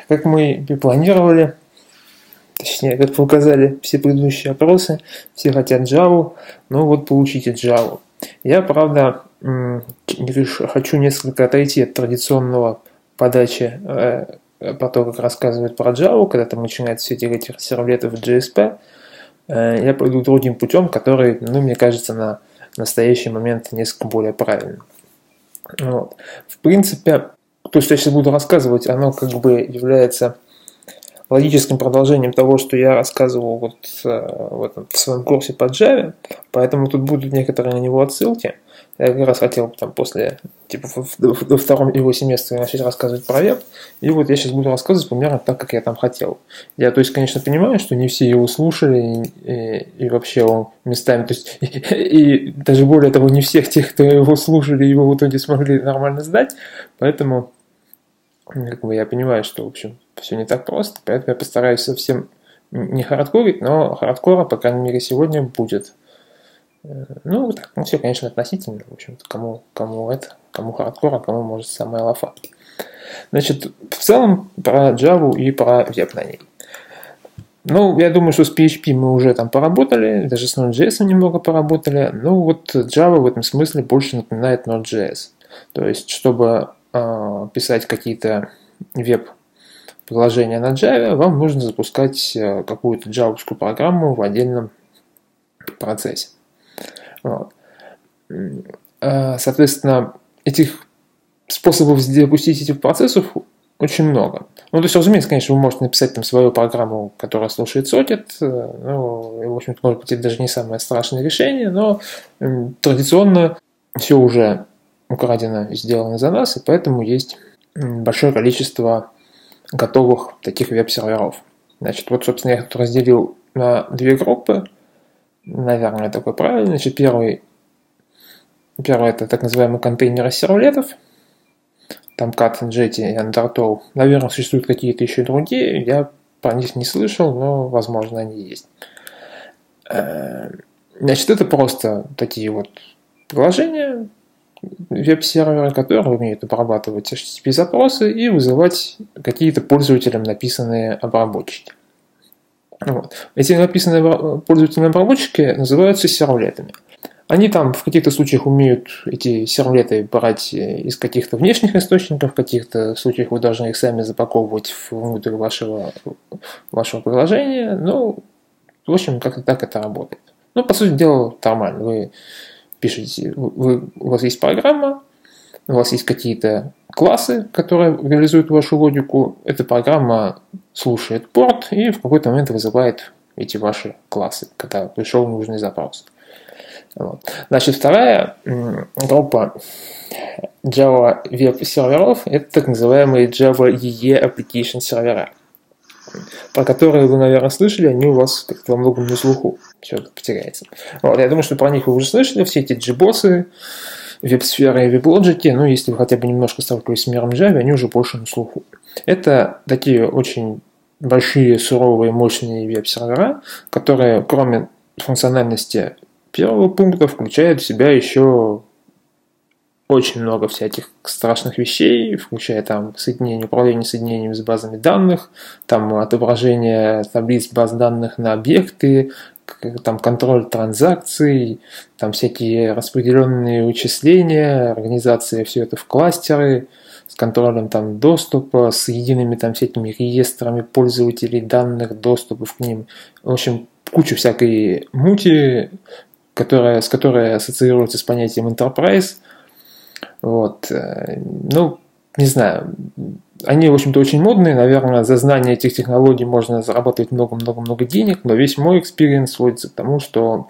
как мы и планировали, точнее, как показали все предыдущие опросы, все хотят Java, но вот получите Java. Я, правда, хочу несколько отойти от традиционного подачи по то, как рассказывают про Java, когда там начинается все этих сервлетов в JSP. Я пойду другим путем, который, мне кажется, на настоящий момент несколько более правильным. Вот. В принципе, то, что я сейчас буду рассказывать, оно как бы является логическим продолжением того, что я рассказывал в своем курсе по Java, поэтому тут будут некоторые на него отсылки. Я как раз хотел там после, во втором его семестре начать рассказывать про веб, и вот я сейчас буду рассказывать примерно так, как я там хотел. Я, то есть, конечно, понимаю, что не все его слушали, и вообще он местами, то есть, и даже более того, не всех тех, кто его слушали, его в итоге смогли нормально сдать, поэтому я понимаю, что, в общем, все не так просто, поэтому я постараюсь совсем не хардкорить, но хардкора, по крайней мере, сегодня будет. Все, конечно, относительно, в общем-то, кому хардкор, а кому, может, самая лафа. Значит, в целом, про Java и про веб на ней. Я думаю, что с PHP мы уже там поработали, даже с Node.js немного поработали, Java в этом смысле больше напоминает Node.js. То есть, чтобы писать какие-то веб-приложения на Java, вам нужно запускать какую-то джавовскую программу в отдельном процессе. Вот. Соответственно, этих способов запустить этих процессов очень много. То есть, разумеется, конечно, вы можете написать там свою программу, которая слушает сокет. В общем-то, может быть, это даже не самое страшное решение, но традиционно все уже украдено и сделано за нас, и поэтому есть большое количество готовых таких веб-серверов. Значит, собственно, я их разделил на две группы. Наверное, такой правильный. Значит, первый это так называемые контейнеры сервлетов. Там Cat, Jetty и Undertow. Наверное, существуют какие-то еще другие. Я про них не слышал, но, возможно, они есть. Значит, это просто такие вот приложения, веб-серверы, которые умеют обрабатывать HTTP-запросы и вызывать какие-то пользователям написанные обработчики. Эти написанные пользователям обработчики называются сервлетами. Они там в каких-то случаях умеют эти сервлеты брать из каких-то внешних источников, в каких-то случаях вы должны их сами запаковывать внутрь вашего приложения. В общем, как-то так это работает. По сути дела, нормально. Вы пишете, у вас есть программа, у вас есть какие-то классы, которые реализуют вашу логику. Эта программа слушает порт и в какой-то момент вызывает эти ваши классы, когда пришел нужный запрос. Значит, вторая группа Java веб-серверов – это так называемые Java EE Application сервера, про которые вы, наверное, слышали, они у вас как-то во многом на слуху. Все это потеряется. Я думаю, что про них вы уже слышали, все эти JBoss, веб-сферы и веб-лоджики, если вы хотя бы немножко сталкивались с миром Java, они уже больше на слуху. Это такие очень большие, суровые, мощные веб-сервера, которые, кроме функциональности первого пункта, включают в себя еще очень много всяких страшных вещей, включая там управление соединением с базами данных, там отображение таблиц баз данных на объекты, там контроль транзакций, там всякие распределенные вычисления, организация все это в кластеры, с контролем там доступа, с едиными там всякими реестрами пользователей данных, доступов к ним. В общем, куча всякой мути, с которой ассоциируется с понятием enterprise. Не знаю, они, в общем-то, очень модные, наверное, за знание этих технологий можно зарабатывать много-много-много денег, но весь мой экспириенс сводится к тому, что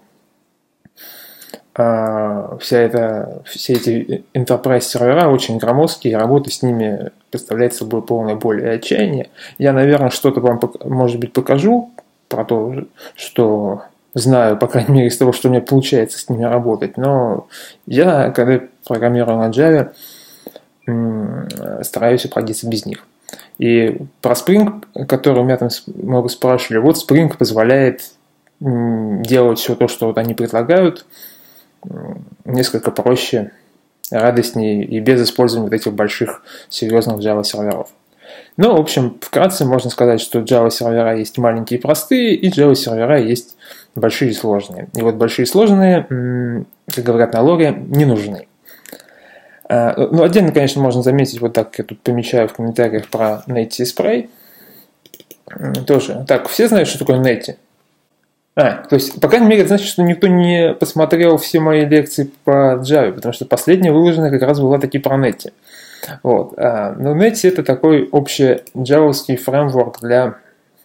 все эти enterprise сервера очень громоздкие, и работа с ними представляет собой полное боль и отчаяние. Я, наверное, что-то вам, может быть, покажу про то, что знаю, по крайней мере, из того, что у меня получается с ними работать, но я, когда программирую на Java, стараюсь обходиться без них. И про Spring, который у меня там много спрашивали, Spring позволяет делать все то, что они предлагают, несколько проще, радостнее и без использования этих больших серьезных Java серверов. Но, в общем, вкратце можно сказать, что Java сервера есть маленькие и простые, и Java сервера есть большие и сложные. И вот большие и сложные, как говорят на лоре, не нужны. Ну, отдельно, конечно, можно заметить, вот так я тут помечаю в комментариях про Netty Spray. Тоже. Так, все знают, что такое Netty? То есть, по крайней мере, это значит, что никто не посмотрел все мои лекции по Java, потому что последняя выложенная как раз была таки про Netty. Вот. Но Netty — это такой общий джавовский фреймворк для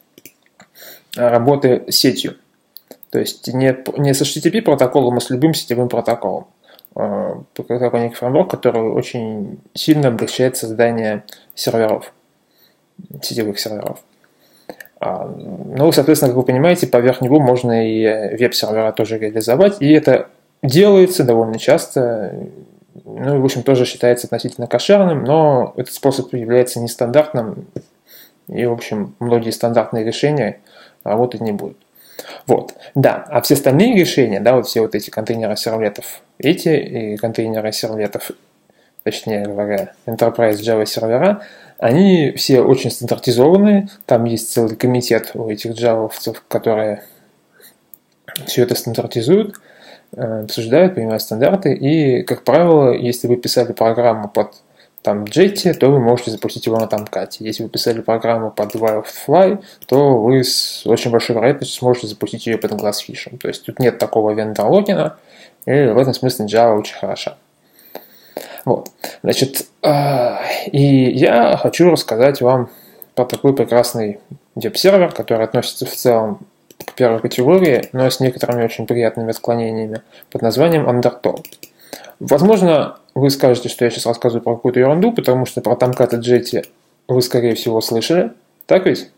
работы с сетью. То есть не с HTTP протоколом, а с любым сетевым протоколом. Такой некий фреймворк, который очень сильно облегчает создание серверов, сетевых серверов. Ну, соответственно, как вы понимаете, поверх него можно и веб-сервера тоже реализовать, и это делается довольно часто, ну, и, в общем, тоже считается относительно кошерным, но этот способ является нестандартным, и, в общем, многие стандартные решения работать не будут. Вот, да, а все остальные решения, да, вот все вот эти контейнеры сервлетов, и контейнеры сервлетов, точнее говоря, Enterprise Java сервера, они все очень стандартизованные, там есть целый комитет у этих джавовцев, которые все это стандартизуют, обсуждают, принимают стандарты, и, как правило, если вы писали программу под там Jetty, то вы можете запустить его на Tomcat. Если вы писали программу под Wildfly, то вы с очень большой вероятностью сможете запустить ее под Glassfish. То есть тут нет такого вендор-логина, и в этом смысле Java очень хороша. Вот. Значит, и я хочу рассказать вам про такой прекрасный веб-сервер, который относится в целом к первой категории, но с некоторыми очень приятными отклонениями, под названием Undertow. Возможно, вы скажете, что я сейчас рассказываю про какую-то ерунду, потому что про Tomcat и Jetty вы, скорее всего, слышали. Так ведь?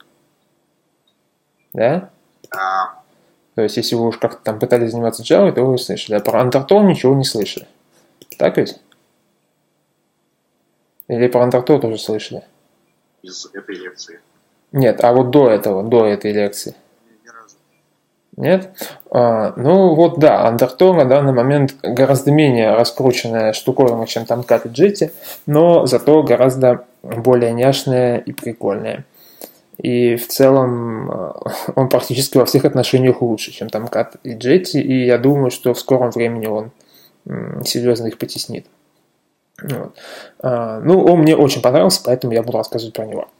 Да? То есть, если вы уж как-то там пытались заниматься Java, то вы слышали. А про Undertow ничего не слышали. Так ведь? Или про Undertow тоже слышали? Из этой лекции. Нет, а вот до этой лекции. Ни разу. Нет? Ну вот да, Undertow на данный момент гораздо менее раскрученная штуковина, чем Tomcat и Jetty, но зато гораздо более няшная и прикольная. И в целом он практически во всех отношениях лучше, чем Tomcat и Jetty, и я думаю, что в скором времени он серьезно их потеснит. Вот. Ну, он мне очень понравился, поэтому я буду рассказывать про него.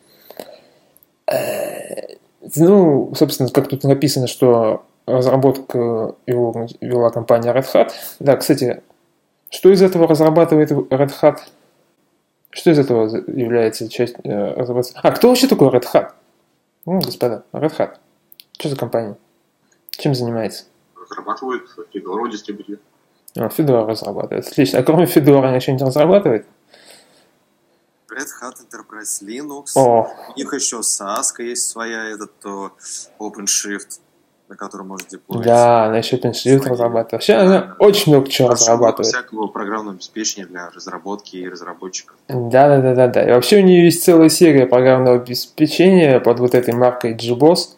Ну, собственно, как тут написано, что разработку его вела компания Red Hat. Да, кстати, что из этого разрабатывает Red Hat? Что из этого является частью разработки? Кто вообще такой Red Hat? Господа, Red Hat. Что за компания? Чем занимается? Разрабатывает Fedora дистрибутив. Fedora разрабатывает. Отлично. А кроме Fedora они что-нибудь разрабатывают? Red Hat Enterprise Linux. У них еще SASK есть своя, OpenShift, на котором можно деплоить. Да, она еще OpenShift разрабатывает. Вообще она очень много чего разрабатывает. Всякого программного обеспечения для разработки и разработчиков. Да. И вообще у нее есть целая серия программного обеспечения под вот этой маркой JBoss.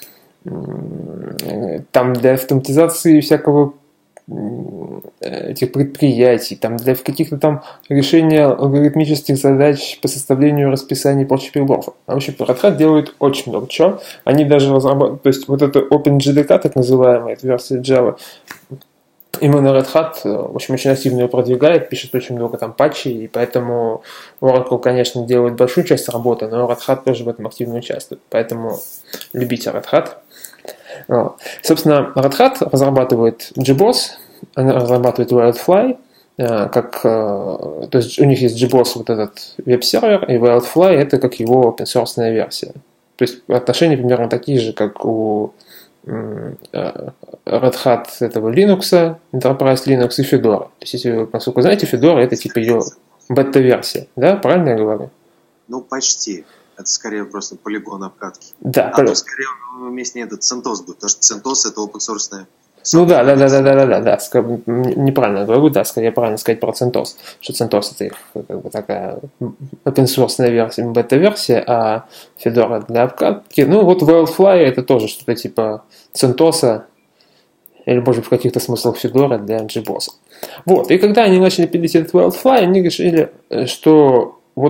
Там для автоматизации всякого этих предприятий, там для каких-то там решения алгоритмических задач по составлению расписаний и прочих приборов. В общем, Red Hat делает очень много чего. Они даже разрабатывают, то есть вот это OpenJDK, так называемая, эта версия Java, именно Red Hat, в общем, очень активно ее продвигает, пишет очень много там патчей, и поэтому Oracle, конечно, делает большую часть работы, но Red Hat тоже в этом активно участвует. Поэтому любите Red Hat. Вот. Собственно, Red Hat разрабатывает JBoss, она разрабатывает Wildfly, то есть у них есть JBoss, вот этот веб-сервер, и Wildfly это как его open-source версия. То есть отношения примерно такие же, как у Red Hat этого Linux, Enterprise Linux и Fedora. То есть, если вы, насколько знаете, Fedora это типа ее бета-версия, да? Правильно я говорю? Ну, почти. Это скорее просто полигон обкатки. Да. То скорее вместе не этот CentOS будет, потому что CentOS это open-source. Ну да, неправильно говорю, да, скорее правильно сказать про CentOS, что CentOS это их как бы такая open-source версия, бета-версия, а Fedora для обкатки. Ну вот Wildfly это тоже что-то типа CentOS, или может в каких-то смыслах Fedora для JBoss. Вот, и когда они начали пилить этот Wildfly, они решили, что вот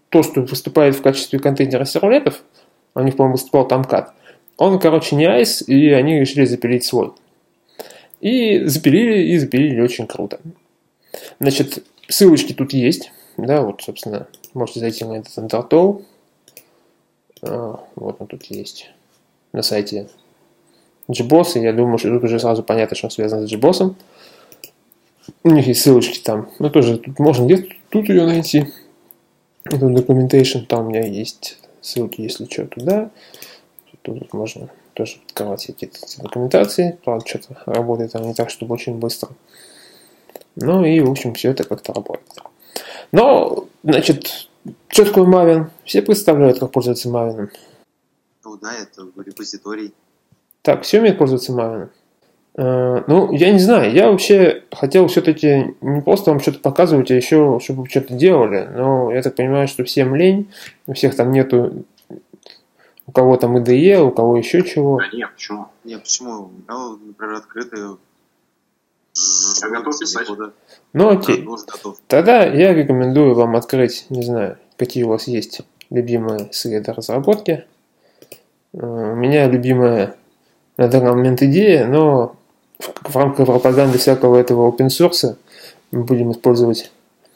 то, что выступает в качестве контейнера сервлетов, у них, по-моему, выступал Tomcat, он, короче, не ICE, и они решили запилить свой. И запилили очень круто. Значит, ссылочки тут есть, да, вот, собственно, можете зайти на этот Undertow. Вот он тут есть на сайте JBoss, и я думаю, что тут уже сразу понятно, что он связан с JBoss. У них есть ссылочки там, но тоже тут можно где-то тут ее найти. Это documentation, там у меня есть ссылки, если что, туда. Тут можно тоже открывать эти документации. Правда, что-то работает там не так, чтобы очень быстро. Ну и, в общем, все это как-то работает. Но, значит, что такое Maven? Все представляют, как пользоваться Maven. Ну да, это репозиторий. Так, все умеют пользоваться Maven? Ну, я не знаю. Я вообще хотел все-таки не просто вам что-то показывать, а еще, чтобы вы что-то делали. Но я так понимаю, что всем лень. У всех там нету... У кого там IDE, у кого еще чего. Да нет, почему? Нет, почему? Я, например, открытый. Я готов писать. Ну, окей. Готов. Тогда я рекомендую вам открыть, не знаю, какие у вас есть любимые среды разработки. У меня любимая на данный момент идея, но в рамках пропаганды всякого этого open source мы будем использовать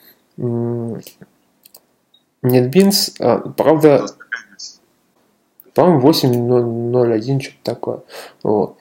NetBeans. Правда, по-моему, 8.0.1, что-то такое. Вот.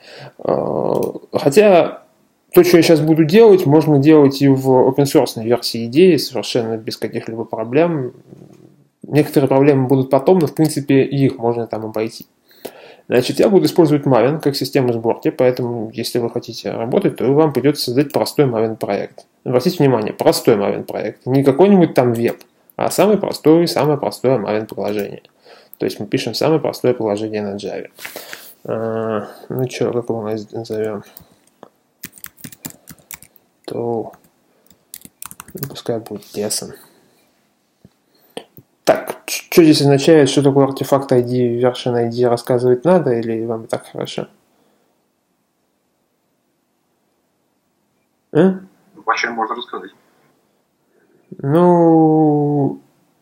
Хотя то, что я сейчас буду делать, можно делать и в open source версии идеи совершенно без каких-либо проблем. Некоторые проблемы будут потом, но в принципе их можно там обойти. Значит, я буду использовать Maven как систему сборки, поэтому если вы хотите работать, то вам придется создать простой Maven проект. Обратите внимание, простой Maven проект. Не какой-нибудь там веб, а самое простое Maven приложение. То есть мы пишем самое простое приложение на Java. Ну что, как его назовем? То пускай будет Lesson. Так, что здесь означает, что такое артефакт ID, version ID рассказывать надо, или вам так хорошо? Вообще можно рассказать. Ну,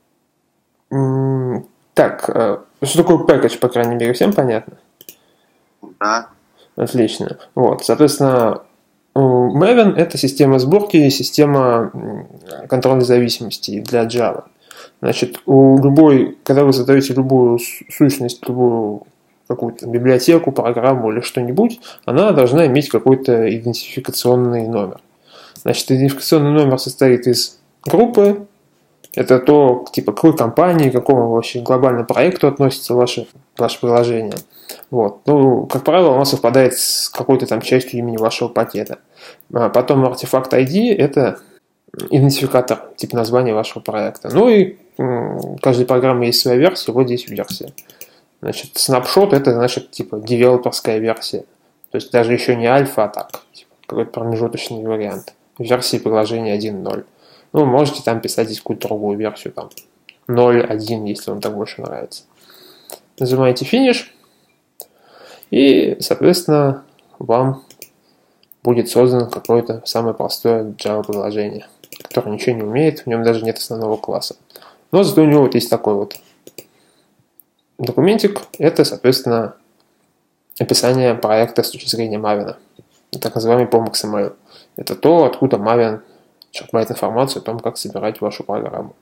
так, что такое package, по крайней мере, всем понятно? Да. Отлично. Вот, соответственно, Maven — это система сборки, система контрольной зависимости для Java. Значит, когда вы создаете любую сущность, любую какую-то библиотеку, программу или что-нибудь, она должна иметь какой-то идентификационный номер. Значит, идентификационный номер состоит из группы. Это то, типа, к какой компании, к какому вообще глобальному проекту относится ваше приложение. Вот. Ну, как правило, оно совпадает с какой-то там частью имени вашего пакета. Потом артефакт ID – это идентификатор, типа названия вашего проекта. Ну и у каждой программы есть своя версия, вот здесь версия. Значит, снапшот – это, значит, типа девелоперская версия. То есть даже еще не альфа, а так, типа, какой-то промежуточный вариант. Версии приложения 1.0. Ну, можете там писать здесь какую-то другую версию, там 0.1, если вам так больше нравится. Нажимаете финиш, и, соответственно, вам будет создано какое-то самое простое Java-приложение, которое ничего не умеет, в нем даже нет основного класса. Но зато у него вот есть такой вот документик, это, соответственно, описание проекта с точки зрения Maven, так называемый POM.XML. Это то, откуда Maven черпает информацию о том, как собирать вашу программу.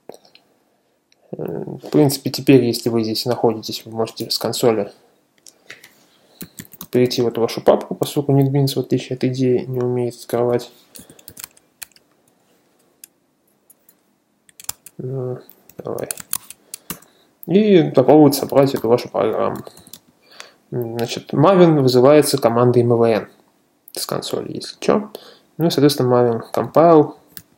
В принципе, теперь, если вы здесь находитесь, вы можете с консоли перейти в эту вашу папку, поскольку NetBeans, в отличие от идеи, не умеет открывать. Ну, давай. И попробовать собрать эту вашу программу. Значит, Maven вызывается командой mvn с консоли, если что. Ну и, соответственно, Maven compile,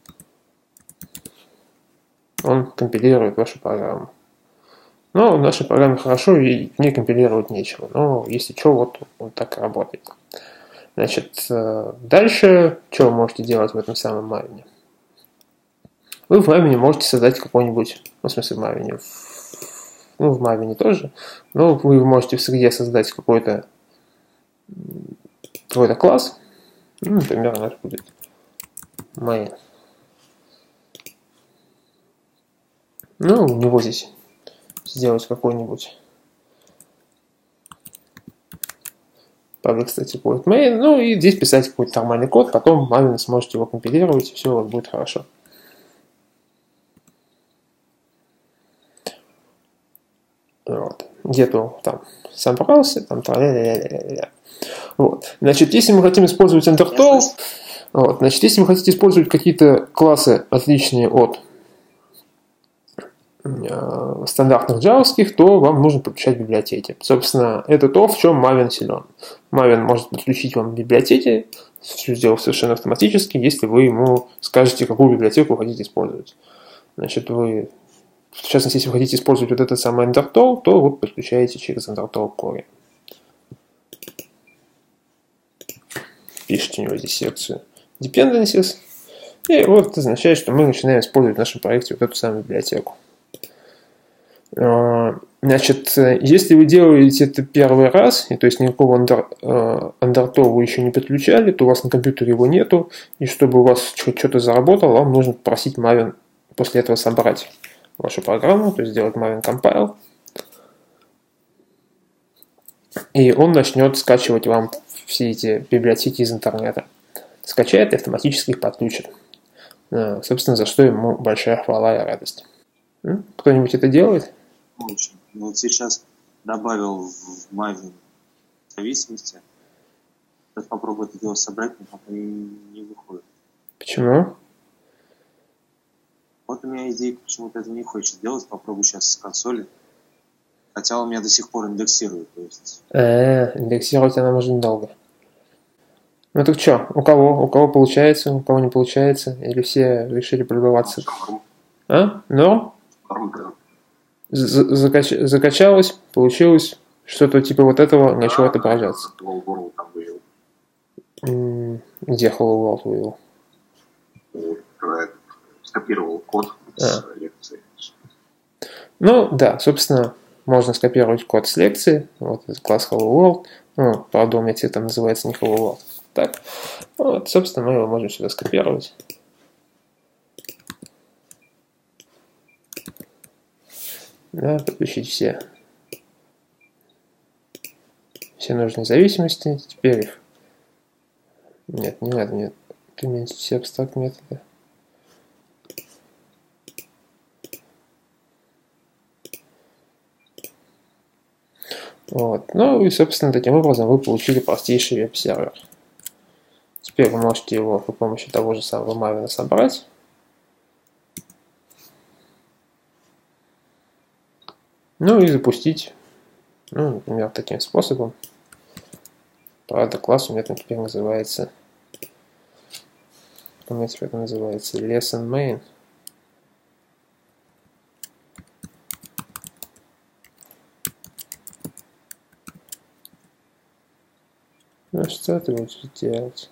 он компилирует вашу программу. Но в нашей программе хорошо, и в ней компилировать нечего. Но если что, вот так и работает. Значит, дальше, что вы можете делать в этом самом Maven? Вы в Maven можете создать какой-нибудь, в смысле в Maven, в Maven тоже, но вы можете в среде создать какой-то класс. Ну, например, у нас будет main. Ну, у него здесь сделать какой-нибудь public static void main, ну и здесь писать какой-то нормальный код, потом Maven сможете его компилировать, и все у вас будет хорошо. Вот. Где-то там собрался, там тра-ля-ля-ля-ля-ля. Вот. Значит, если мы хотим использовать Undertow, вот, значит, если вы хотите использовать какие-то классы, отличные от стандартных джавовских, то вам нужно подключать библиотеки. Собственно, это то, в чем Maven силен. Maven может подключить вам библиотеки, все сделав совершенно автоматически, если вы ему скажете, какую библиотеку вы хотите использовать. Значит, вы, в частности, если вы хотите использовать вот этот самый Undertow, то вы подключаете через Undertow Core. Пишите у него здесь секцию Dependencies, и вот это означает, что мы начинаем использовать в нашем проекте вот эту самую библиотеку. Значит, если вы делаете это первый раз, и то есть никакого Undertow вы еще не подключали, то у вас на компьютере его нету, и чтобы у вас что-то заработало, вам нужно попросить Maven после этого собрать вашу программу, то есть сделать Maven Compile, и он начнет скачивать вам все эти библиотеки из интернета. Скачает и автоматически их подключит. Собственно, за что ему большая хвала и радость. Кто-нибудь это делает? Очень. Ну, вот сейчас добавил в Maven зависимости. Сейчас попробую это дело собрать, но пока не выходит. Почему? Вот у меня идея, почему-то этого не хочет делать. Попробую сейчас с консоли. Хотя он меня до сих пор индексирует. То есть... Индексировать она может долго. Ну так что, у кого? У кого получается, у кого не получается? Или все решили пробиваться? А? Норм? Закачалось, получилось, что-то типа вот этого начало отображаться. Где Hello World вывел? Скопировал код с лекции. Ну да, собственно, можно скопировать код с лекции. Вот этот класс Hello World. Ну, правда, у меня цвет там называется не Hello World. Так, вот, собственно, мы его можем сюда скопировать. Да, подключить все нужные зависимости. Теперь их... Нет, не надо мне применить все абстракт методы. Вот. Ну и, собственно, таким образом вы получили простейший веб-сервер. Теперь вы можете его при помощи того же самого Maven собрать. Ну и запустить, ну, например, таким способом. Правда, класс у меня там теперь называется, у меня теперь это называется lesson main. Ну что это будет делать?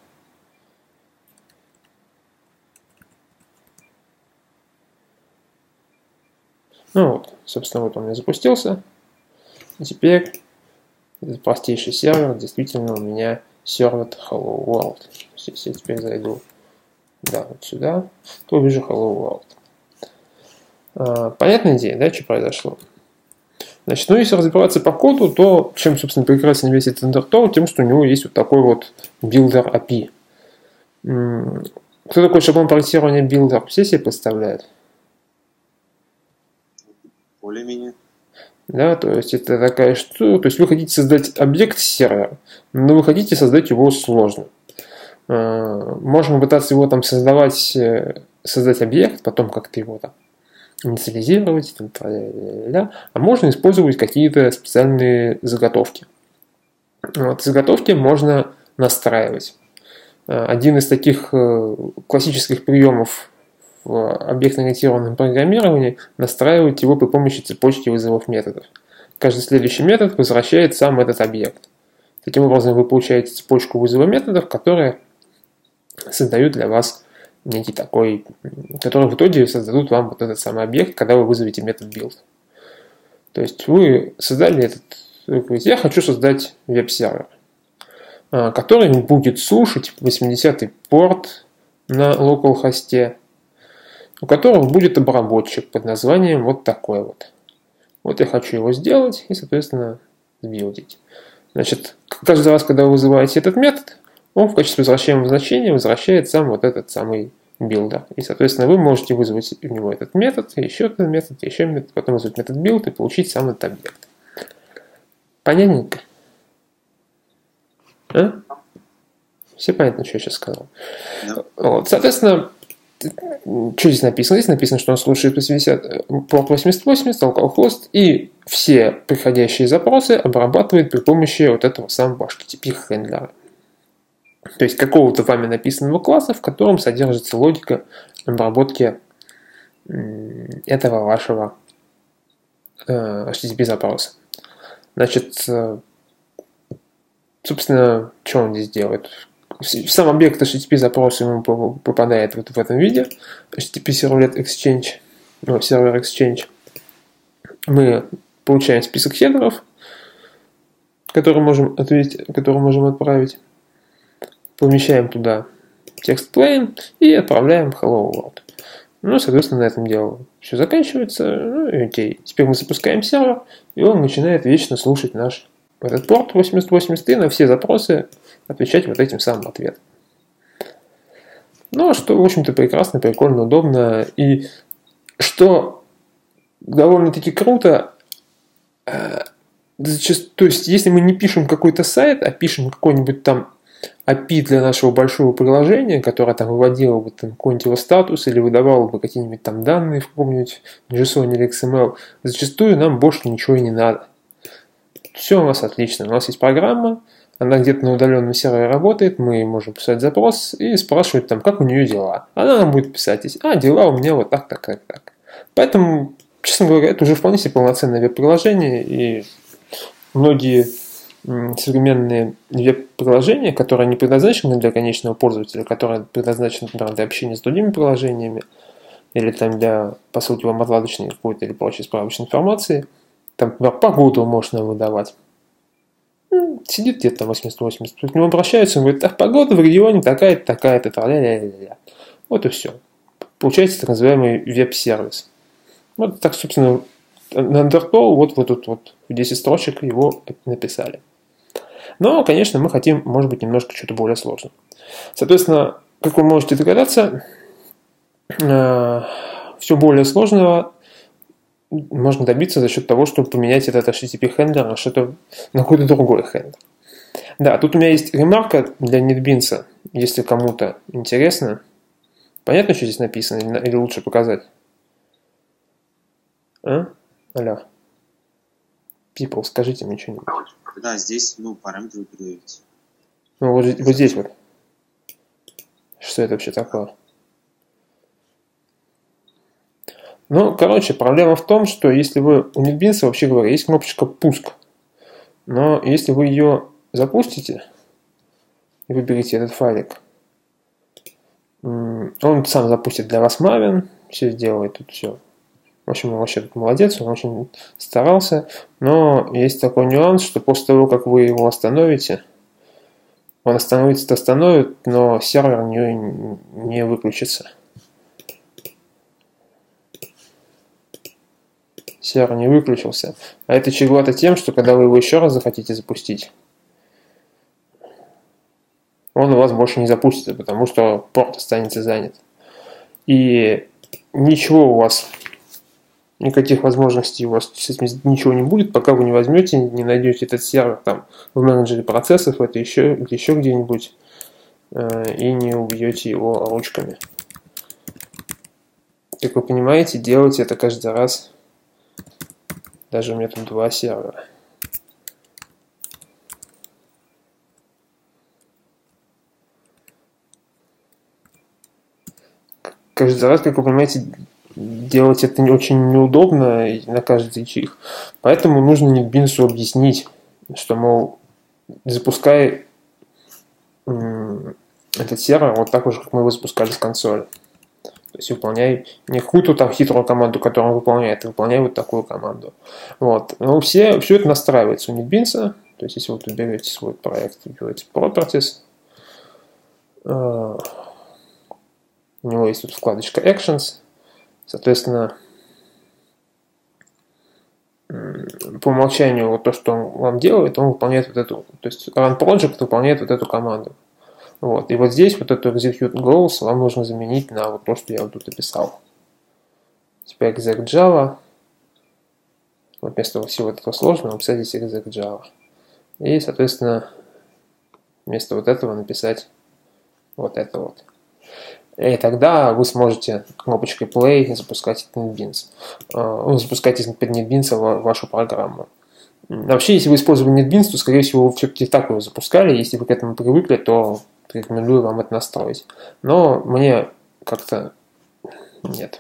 Ну вот, собственно, вот он у меня запустился. И теперь этот простейший сервер действительно у меня сервит Hello World. Если я теперь зайду, да, вот сюда, то увижу Hello World. Понятная идея, да, что произошло? Значит, ну если разбираться по коду, то чем, собственно, прекрасен весь этот Undertow, тем, что у него есть вот такой вот builder API. Кто такой шаблон проектирования builder? Все себе представляют? Более-менее. Да, то есть это такая штука, то есть вы хотите создать объект сервера, но вы хотите создать его сложно. Можно пытаться его там создать объект, потом как-то его там инициализировать, там, а можно использовать какие-то специальные заготовки. Вот, заготовки можно настраивать. Один из таких классических приемов в объектно-ориентированном программировании настраивать его при помощи цепочки вызовов методов. Каждый следующий метод возвращает сам этот объект. Таким образом, вы получаете цепочку вызова методов, которые создают для вас некий такой, которые в итоге создадут вам вот этот самый объект, когда вы вызовете метод build. То есть вы создали этот, вы говорите, я хочу создать веб-сервер, который будет слушать 80-й порт на localhost. у которого будет обработчик под названием вот такой вот. Вот я хочу его сделать и, соответственно, сбилдить. Значит, каждый раз, когда вы вызываете этот метод, он в качестве возвращаемого значения возвращает сам вот этот самый билдер. И, соответственно, вы можете вызвать у него этот метод, еще этот метод, еще метод, потом вызвать метод build и получить сам этот объект. Понятненько? А? Все понятно, что я сейчас сказал? Да. Вот, соответственно, что здесь написано? Здесь написано, что он слушает порт 8080, localhost, и все приходящие запросы обрабатывает при помощи вот этого самого HTTP-хендлера. То есть какого-то вами написанного класса, в котором содержится логика обработки этого вашего HTTP-запроса. Значит, собственно, что он здесь делает? Сам объект HTTP запроса ему попадает вот в этом виде. HTTP Servlet Exchange, Server Exchange. Мы получаем список хедеров, которые можем отправить. Помещаем туда текст plain и отправляем hello world. Ну, соответственно, на этом дело все заканчивается. Ну, и окей. Теперь мы запускаем сервер, и он начинает вечно слушать наш этот порт 8080 и на все запросы отвечать вот этим самым ответом. Ну, что, в общем-то, прекрасно, прикольно, удобно. И что довольно-таки круто, то есть, если мы не пишем какой-то сайт, а пишем какой-нибудь там API для нашего большого приложения, которое там выводило бы там какой-нибудь его статус или выдавало бы какие-нибудь там данные в каком-нибудь JSON или XML, зачастую нам больше ничего и не надо. Все у нас отлично. У нас есть программа, она где-то на удаленном сервере работает, мы можем писать запрос и спрашивать там, как у нее дела. Она нам будет писать, дела у меня вот так. Поэтому, честно говоря, это уже вполне себе полноценное веб-приложение, и многие современные веб-приложения, которые не предназначены для конечного пользователя, которые предназначены, например, для общения с другими приложениями, или там для, по сути, вам отладочной какой-то или прочей справочной информации, там, например, погоду можно выдавать. Сидит где-то там 80-80, к нему обращаются, он говорит, погода в регионе такая-то, такая-то, ля-ля-ля-ля. Вот и все. Получается так называемый веб-сервис. Вот так, собственно, Neanderthal вот тут вот в 10 строчек его написали. Но, конечно, мы хотим, может быть, немножко что-то более сложное. Соответственно, как вы можете догадаться, все более сложного можно добиться за счет того, чтобы поменять этот HTTP-хендлер на какой-то другой хендлер. Да, тут у меня есть ремарка для NetBeans, если кому-то интересно. Понятно, что здесь написано, или лучше показать? Алло. People, скажите мне что-нибудь. Да, здесь, параметры передаете. Вот здесь вот. Что это вообще такое? Проблема в том, что если вы у NetBeans, вообще говоря, есть кнопочка «Пуск». Но если вы ее запустите и выберете этот файлик, он сам запустит для вас Maven, все сделает тут все. В общем, он вообще тут молодец, он очень старался. Но есть такой нюанс, что после того, как вы его остановите, он остановится-то остановит, но сервер не выключится. Сервер не выключился. А это чревато тем, что когда вы его еще раз захотите запустить, он у вас больше не запустится, потому что порт останется занят. И ничего у вас, никаких возможностей у вас с этим ничего не будет, пока вы не возьмете, не найдете этот сервер там в менеджере процессов, это еще где-нибудь, и не убьете его ручками. Как вы понимаете, делать это каждый раз. Даже у меня тут 2 сервера. Каждый раз, как вы понимаете, делать это очень неудобно на каждый чих. Поэтому нужно NetBeans объяснить, что, мол, запускай этот сервер вот так же, как мы его запускали с консоли. То есть выполняй не какую-то там хитрую команду, которую он выполняет, а выполняй вот такую команду. Вот. Но все это настраивается у NetBeans. То есть если вот вы берете свой проект, делаете Properties, у него есть тут вкладочка Actions, Соответственно, по умолчанию вот то, что он вам делает, он выполняет вот эту, то есть run project выполняет вот эту команду. Вот. И вот здесь вот эту execute goals вам нужно заменить на вот то, что я вот тут описал. Теперь exec Java. Вот вместо всего этого сложного написать здесь exec Java. И, соответственно, вместо вот этого написать вот это вот. И тогда вы сможете кнопочкой play запускать NetBeans. Запускать из NetBeans вашу программу. Вообще, если вы использовали NetBeans, то, скорее всего, вы все-таки так его запускали. Если вы к этому привыкли, то рекомендую вам это настроить. Но мне как-то нет.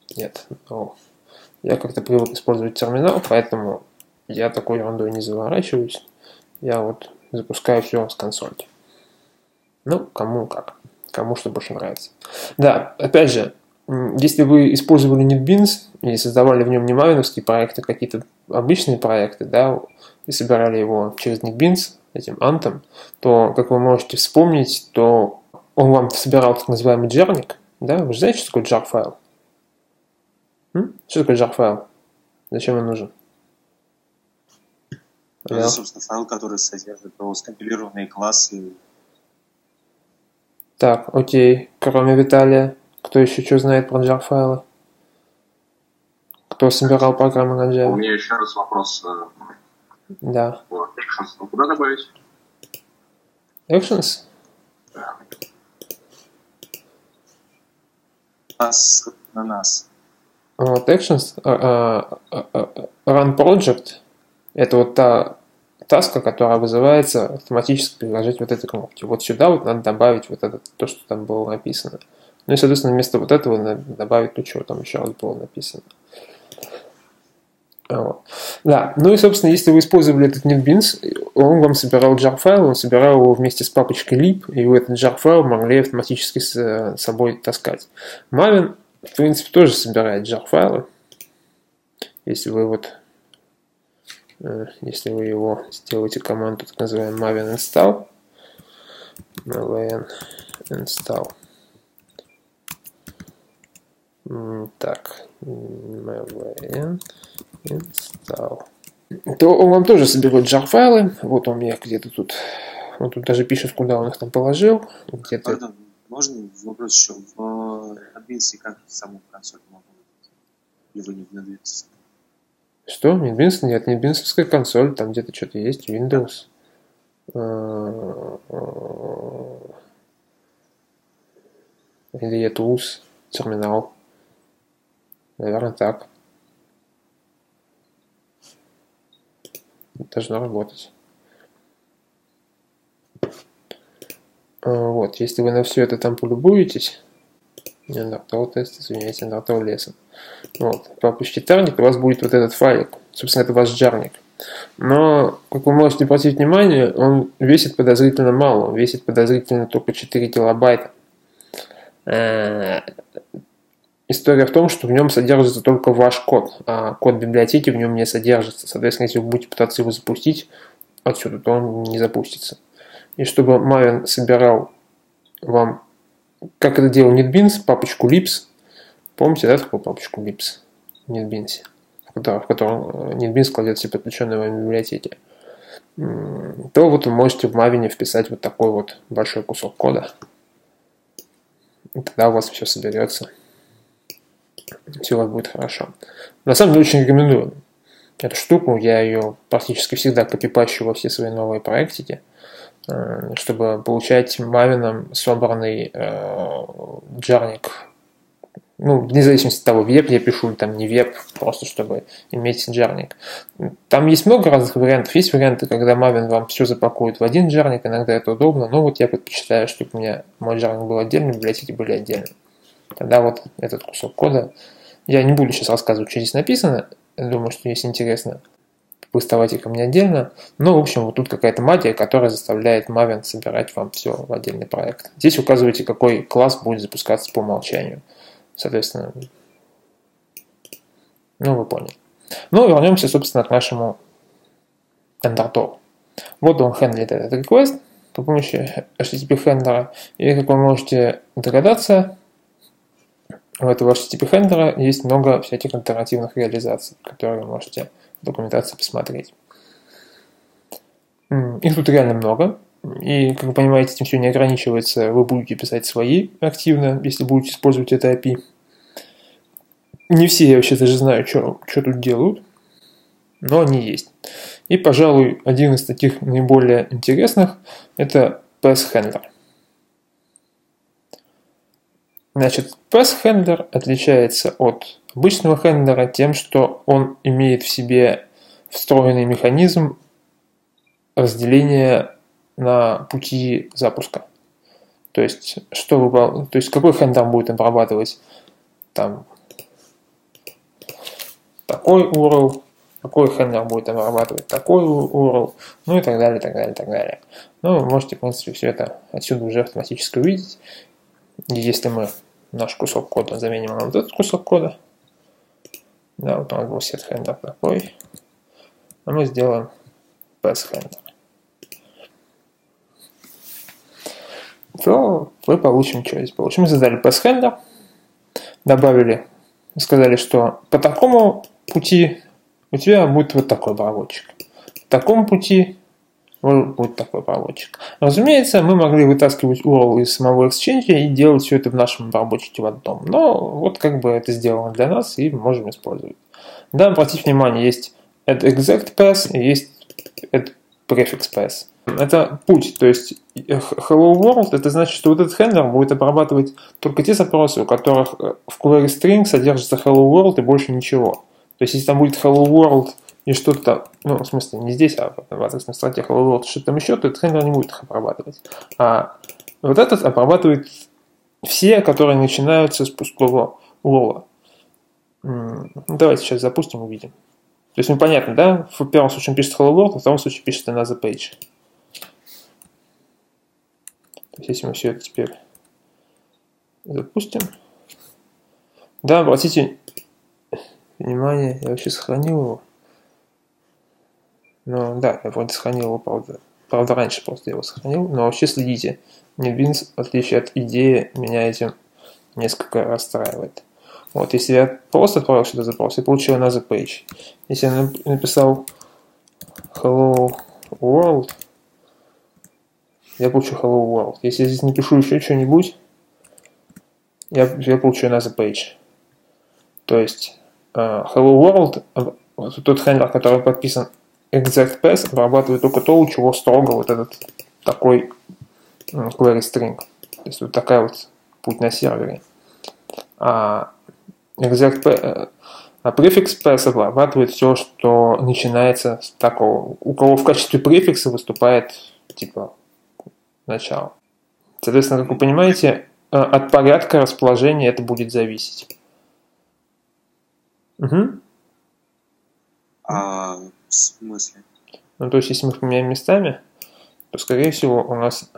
Я как-то привык использовать терминал, поэтому я такой ерундой не заворачиваюсь. Я вот запускаю все с консольки. Ну, кому как. Кому что больше нравится. Да, опять же, если вы использовали NetBeans и создавали в нем не мавиновские проекты, какие-то обычные проекты, да, и собирали его через NetBeans, этим антом, то, как вы можете вспомнить, то он вам собирал так называемый джарник, да, вы же знаете, что такое jar файл? Что такое jar файл? Зачем он нужен? Это, собственно, файл, который содержит скомпилированные классы. Так, окей. Кроме Виталия, кто еще что знает про jar файлы? Кто собирал программы на Java? У меня еще раз вопрос. Да. Actions куда добавить? Actions? Да. На нас. Вот Actions, Run Project, это вот та таска, которая вызывается автоматически приложить вот эти кнопки. Вот сюда вот надо добавить вот это, то, что там было написано. Ну и, соответственно, вместо вот этого надо добавить то, что там еще раз было написано. Вот. Да, ну и, собственно, если вы использовали этот NetBeans, он вам собирал jar файл, он собирал его вместе с папочкой lib, и вы этот jar файл могли автоматически с собой таскать. Maven, в принципе, тоже собирает jar файлы. Если вы его сделаете команду, так называемый maven install, так, maven install, то он вам тоже соберет jar файлы. Вот он у меня где-то тут. Он тут даже пишет, куда он их там положил. Где-то. Пардон, можно вопрос еще? В NetBeans как саму консоль могу выделить? Или вы не в NetBeans? Что? NetBeans? Нет, NetBeans-овская консоль. Там где-то что-то есть. Windows. IDE Tools. Терминал. Наверное, так. Должно работать. Вот, если вы на все это там полюбуетесь, Neanderthal тест, извиняйте, Neanderthal lesson. Вот, папочке Tarnik у вас будет вот этот файлик. Собственно, это ваш джарник. Но, как вы можете обратить внимание, он весит подозрительно мало. Он весит подозрительно только 4 килобайта. История в том, что в нем содержится только ваш код, а код библиотеки в нем не содержится. Соответственно, если вы будете пытаться его запустить отсюда, то он не запустится. И чтобы Maven собирал вам, как это делал NetBeans, папочку libs, помните, да, такую папочку libs в NetBeans, в котором NetBeans кладет все подключенные вам библиотеки, то вот вы можете в Maven вписать вот такой вот большой кусок кода. И тогда у вас все соберется. Все у вас будет хорошо. На самом деле очень рекомендую эту штуку. Я ее практически всегда копипащу во все свои новые проектики, чтобы получать Maven собранный джарник. Ну, вне зависимости от того, веб я пишу или там не веб, просто чтобы иметь джарник. Там есть много разных вариантов. Есть варианты, когда Maven вам все запакует в один джарник, иногда это удобно, но вот я предпочитаю, чтобы у меня мой джарник был отдельным, библиотеки были отдельно. Тогда вот этот кусок кода, я не буду сейчас рассказывать, что здесь написано, думаю, что если интересно, выставайте ко мне отдельно, но, в общем, вот тут какая-то магия, которая заставляет Maven собирать вам все в отдельный проект. Здесь указываете, какой класс будет запускаться по умолчанию. Соответственно, ну, вы поняли. Ну, вернемся, собственно, к нашему Neanderthal. Вот он хендлит этот request по помощи HTTP хендлера, и, как вы можете догадаться, у этого HTTP-хендлера есть много всяких альтернативных реализаций, которые вы можете в документации посмотреть. Их тут реально много. И, как вы понимаете, этим все не ограничивается. Вы будете писать свои активно, если будете использовать это API. Не все я вообще даже знаю, что тут делают, но они есть. И, пожалуй, один из таких наиболее интересных – это PassHandler. Значит, PassHandler отличается от обычного хендлера тем, что он имеет в себе встроенный механизм разделения на пути запуска. То есть, какой хендлер будет обрабатывать там такой URL, какой хендлер будет обрабатывать такой URL, ну и так далее, так далее, так далее. Ну, вы можете, в принципе, все это отсюда уже автоматически увидеть. И если мы наш кусок кода заменим на вот этот кусок кода, да, вот у нас был setHandler такой, а мы сделаем PassHandler, то мы получим что здесь получим. Мы создали PassHandler, добавили, сказали, что по такому пути у тебя будет вот такой проводчик, по такому пути будет такой проводчик. Разумеется, мы могли вытаскивать URL из самого Exchange и делать все это в нашем обработчике в одном. Но вот как бы это сделано для нас и можем использовать. Да, обратите внимание, есть add_exact_pass и есть add_prefix_pass. Это путь, то есть hello world, это значит, что вот этот хендлер будет обрабатывать только те запросы, у которых в query string содержится hello world и больше ничего. То есть если там будет hello world и что-то, ну, в смысле, не здесь, а в адресной строке hello world, что-то там еще, то этот хендлер не будет их обрабатывать. А вот этот обрабатывает все, которые начинаются с пустого URL. Давайте сейчас запустим, увидим. То есть, ну, понятно, да? В первом случае он пишет hello world, а в втором случае пишет another page. То есть, если мы все это теперь запустим. Да, обратите внимание, я вообще сохранил его. Ну, да, я вроде сохранил его, правда, раньше просто его сохранил. Но вообще следите. NetBeans, в отличие от идеи, меня этим несколько расстраивает. Вот, если я просто отправил сюда запрос и получил another page. Если я написал hello world, я получу hello world. Если я здесь напишу еще что-нибудь, я получу another page. То есть hello world, тот хендлер, который подписан exact_pass, обрабатывает только то, у чего строго вот этот такой query string. То есть вот такая вот путь на сервере. А prefix_pass обрабатывает все, что начинается с такого, у кого в качестве префикса выступает типа начало. Соответственно, как вы понимаете, от порядка расположения это будет зависеть. Угу. А в смысле? Ну, то есть, если мы их поменяем местами, то, скорее всего, у нас...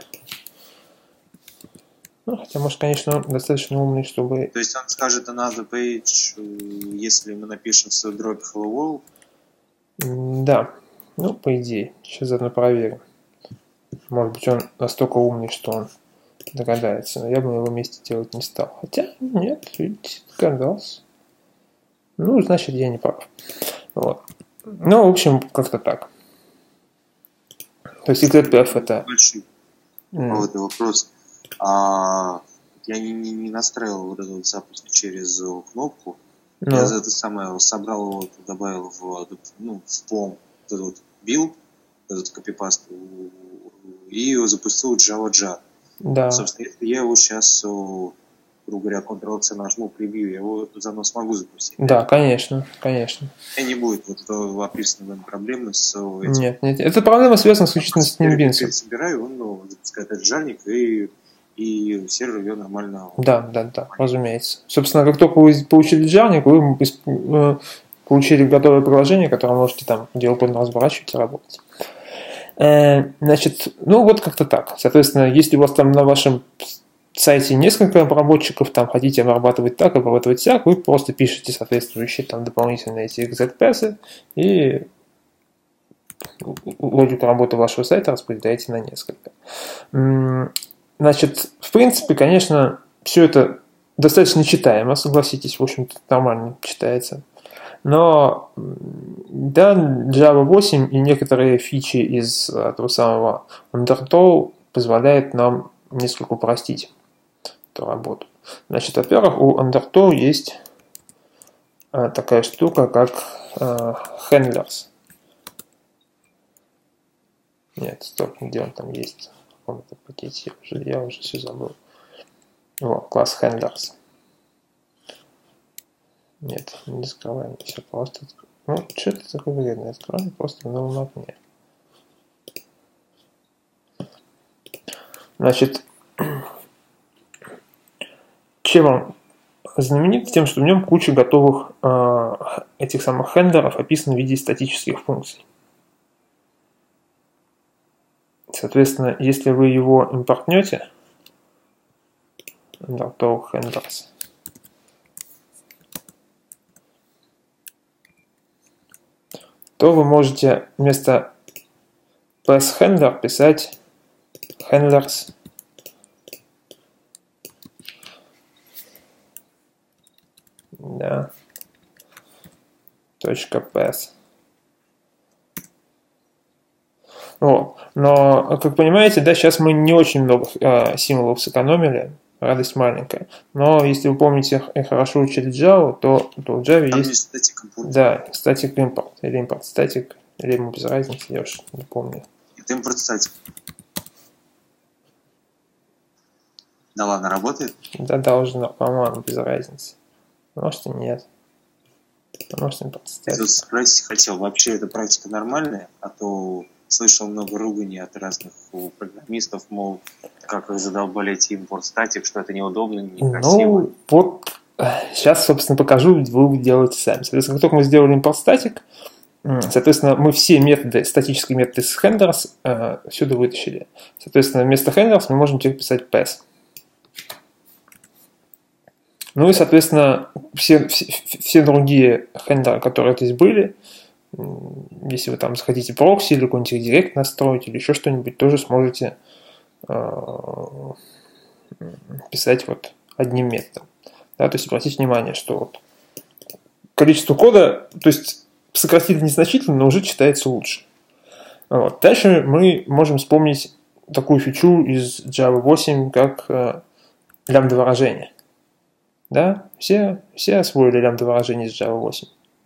Ну, хотя, может, конечно, он достаточно умный, чтобы... То есть он скажет another page, если мы напишем в drop hello world? Да. Ну, по идее. Сейчас заодно проверим. Может быть, он настолько умный, что он догадается. Но я бы на его месте делать не стал. Хотя, нет, видите, догадался. Ну, значит, я не прав. Вот. Ну, в общем, как-то так. То есть XZPF это... Большой вопрос. Я не настраивал вот этот запуск через кнопку. Ну. Я это самое собрал его, добавил в POM этот билд, этот копипаст, и запустил Java Jar. Да. Собственно, если я его сейчас, грубо говоря, Ctrl-C нажму, прибью, я его заново смогу запустить. Да, конечно, конечно. И не будет вот этого описанной проблемы с этим. Нет, эта проблема связана исключительно с NetBeans. Я собираю, он запускает этот жарник, и сервер ее нормально... Да, разумеется. Собственно, как только вы получили джарник, вы получили готовое приложение, которое можете там делать, разворачивать и работать. Значит, ну вот как-то так. Соответственно, если у вас там на вашем сайте несколько обработчиков, там хотите обрабатывать так, обрабатывать сяк, вы просто пишете соответствующие там дополнительные эти exact_pass и логику работы вашего сайта распределяете на несколько. Значит, в принципе, конечно, все это достаточно читаемо, согласитесь, в общем-то, нормально читается. Но да, Java 8 и некоторые фичи из того самого Undertow позволяют нам несколько упростить эту работу. Значит, во-первых, у Undertow есть такая штука, как handlers. Нет, стоп, где он там есть? В каком-то пакете я уже все забыл. Вот, класс handlers. Нет, не закрываем, все просто. Ну, что это такое вредное? Откроем просто в новом окне. Значит, чем он знаменит? Тем, что в нем куча готовых этих самых хендлеров описано в виде статических функций. Соответственно, если вы его импортнете, Undertow handlers, то вы можете вместо passHandler писать handlers .pass. Вот. Но, как понимаете, да, сейчас мы не очень много символов сэкономили, радость маленькая. Но если вы помните и хорошо учили Java, то в Java Там есть static import. да, static import или import static, или ему без разницы, я уж не помню. Это импорт static. Да ладно, работает? Да, должно, по-моему, без разницы. Может и нет. Может import Я static. тут спросить хотел, вообще эта практика нормальная? А то слышал много ругани от разных программистов, мол, как вы задолбали эти импорт статик, что это неудобно, некрасиво. Ну, вот сейчас, собственно, покажу, вы делаете сами. Соответственно, как только мы сделали import static, соответственно, мы все методы, статические методы с handlers сюда вытащили. Соответственно, вместо handlers мы можем теперь писать pass. Ну и, соответственно, все другие хендлеры, которые здесь были, если вы там захотите прокси или какой-нибудь редирект настроить или еще что-нибудь, тоже сможете писать вот одним методом. Да, то есть обратите внимание, что вот количество кода, то есть сократили незначительно, но уже читается лучше. Вот. Дальше мы можем вспомнить такую фичу из Java 8, как лямбда выражение. Да? Все освоили лямбда выражение из Java 8.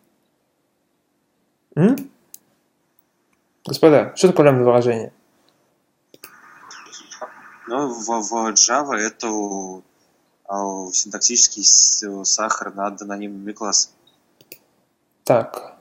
Господа, что такое лямбда выражение? Ну, в Java это синтаксический сахар над анонимными классами. Так,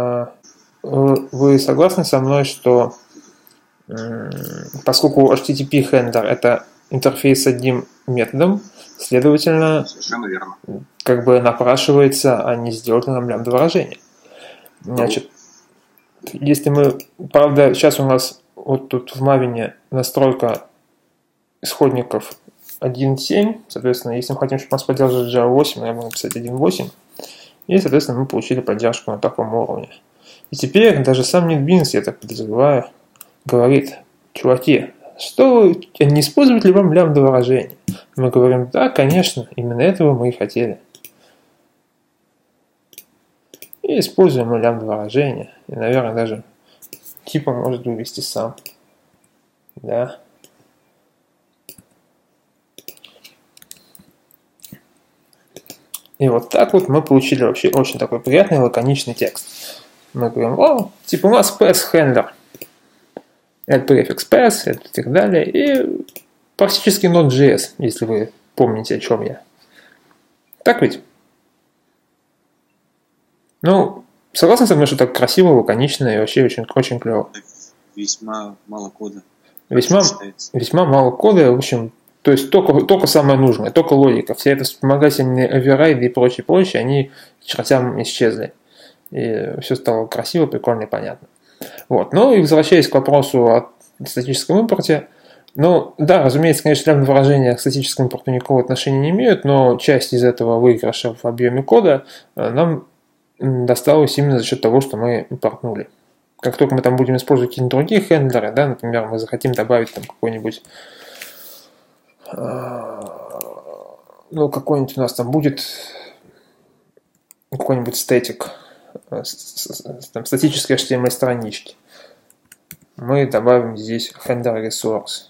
вы согласны со мной, что поскольку HTTP handler это интерфейс с одним методом, следовательно, Совершенно верно. как бы напрашивается, а не сделать нам лямбда выражение. Значит, если мы, правда, сейчас у нас вот тут в Maven настройка исходников 1.7, соответственно, если мы хотим, чтобы нас поддерживали Java 8, мы можем написать 1.8, и, соответственно, мы получили поддержку на таком уровне. И теперь даже сам NetBeans, я так подозреваю, говорит: чуваки, что вы, не использовать ли вам лямбда выражение? Мы говорим: да, конечно, именно этого мы и хотели. И используем мы лямбда выражение. И, наверное, даже типа может вывести сам. Да. И вот так вот мы получили вообще очень такой приятный лаконичный текст. Мы говорим: о, типа у нас pass-handler. Это префикс pass, это и так далее. И практически Node.js, если вы помните, о чем я. Так ведь? Ну, согласен со мной, что так красиво, лаконично и вообще очень, очень клево. Весьма мало кода. Весьма мало кода, в общем, то есть только самое нужное, только логика. Все это вспомогательные оверрайды и прочее, они к чертям исчезли. И все стало красиво, прикольно и понятно. Вот. Ну и возвращаясь к вопросу о статическом импорте, ну да, разумеется, конечно, лямбда выражения к статическому импорту никакого отношения не имеют, но часть из этого выигрыша в объеме кода нам досталось именно за счет того, что мы импортнули. Как только мы там будем использовать какие-нибудь другие хендлеры, да, например, мы захотим добавить там какой-нибудь ну, какой-нибудь у нас там будет какой-нибудь статик, там, статические HTML странички. Мы добавим здесь handler resource.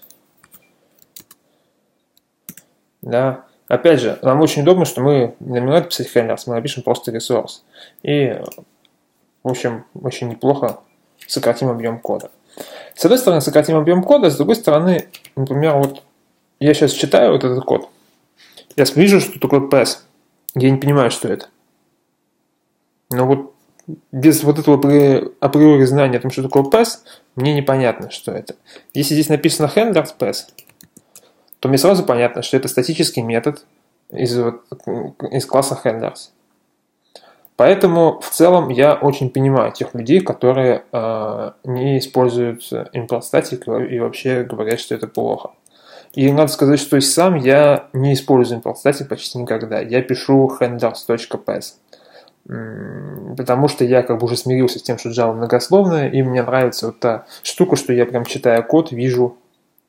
Да. Опять же, нам очень удобно, что мы не надо писать handlers, мы напишем просто resource. И, в общем, очень неплохо сократим объем кода. С одной стороны, сократим объем кода, с другой стороны, например, вот я сейчас читаю вот этот код. Я вижу, что такое pass. Я не понимаю, что это. Но вот без вот этого априори знания о том, что такое pass, мне непонятно, что это. Если здесь написано handlers pass, то мне сразу понятно, что это статический метод из класса handlers. Поэтому в целом я очень понимаю тех людей, которые не используют import static и вообще говорят, что это плохо. И надо сказать, что сам я не использую import static почти никогда. Я пишу handlers.pass. Потому что я как бы уже смирился с тем, что Java многословная, и мне нравится вот та штука, что я прям читая код, вижу,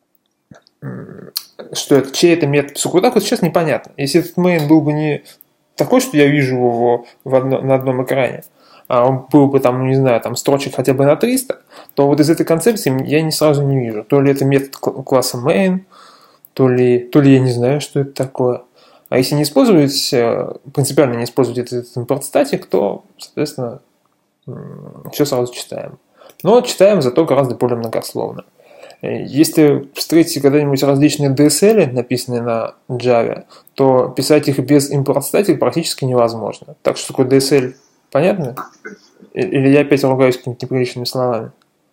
что это, чей это метод. Вот так вот сейчас непонятно. Если этот main был бы не такой, что я вижу его на одном экране, а он был бы там, не знаю, там строчек хотя бы на 300, то вот из этой концепции я сразу не вижу. То ли это метод класса main, то ли я не знаю, что это такое. А если не использовать, принципиально не использовать этот import static, то, соответственно, все сразу читаем. Но читаем зато гораздо более многословно. Если встретите когда-нибудь различные DSL, написанные на Java, то писать их без import static практически невозможно. Так что такое DSL, понятно? Или я опять ругаюсь какими-то неприличными словами?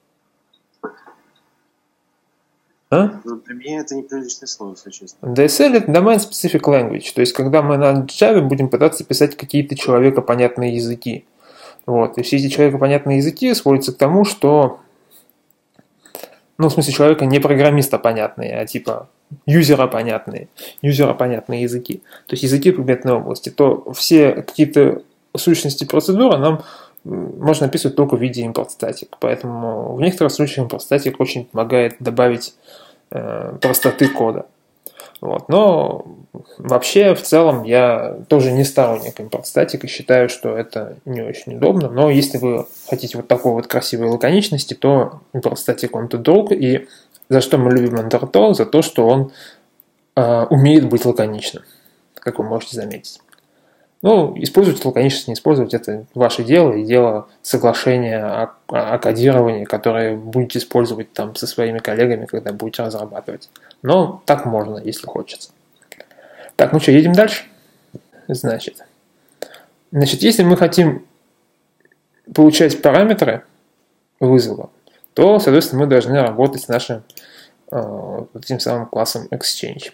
А? Ну, для меня это неприличное слово, если честно. DSL – это Domain Specific Language, то есть когда мы на Java будем пытаться писать какие-то человекопонятные языки. Вот. И все эти человекопонятные языки сводятся к тому, что, ну, в смысле, человека не программиста понятные, а типа юзера понятные языки. То есть языки предметной области. То все какие-то сущности процедуры нам можно описывать только в виде import static. Поэтому в некоторых случаях import static очень помогает добавить простоты кода. Вот. Но вообще в целом я тоже не сторонник import static и считаю, что это не очень удобно. Но если вы хотите вот такой вот красивой лаконичности, то import static он тут друг. И за что мы любим Undertow? За то, что он умеет быть лаконичным, как вы можете заметить. Ну, использовать лаконичность, не использовать, это ваше дело и дело соглашения о кодировании, которое будете использовать там со своими коллегами, когда будете разрабатывать. Но так можно, если хочется. Так, ну что, едем дальше? Значит, если мы хотим получать параметры вызова, то, соответственно, мы должны работать с нашим этим самым классом Exchange.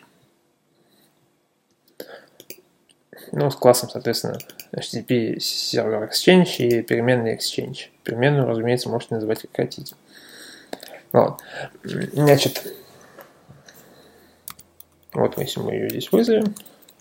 Ну, с классом, соответственно, HTTP сервер Exchange и переменный Exchange. Переменную, разумеется, можете называть как хотите. Вот. Значит, вот если мы ее здесь вызовем,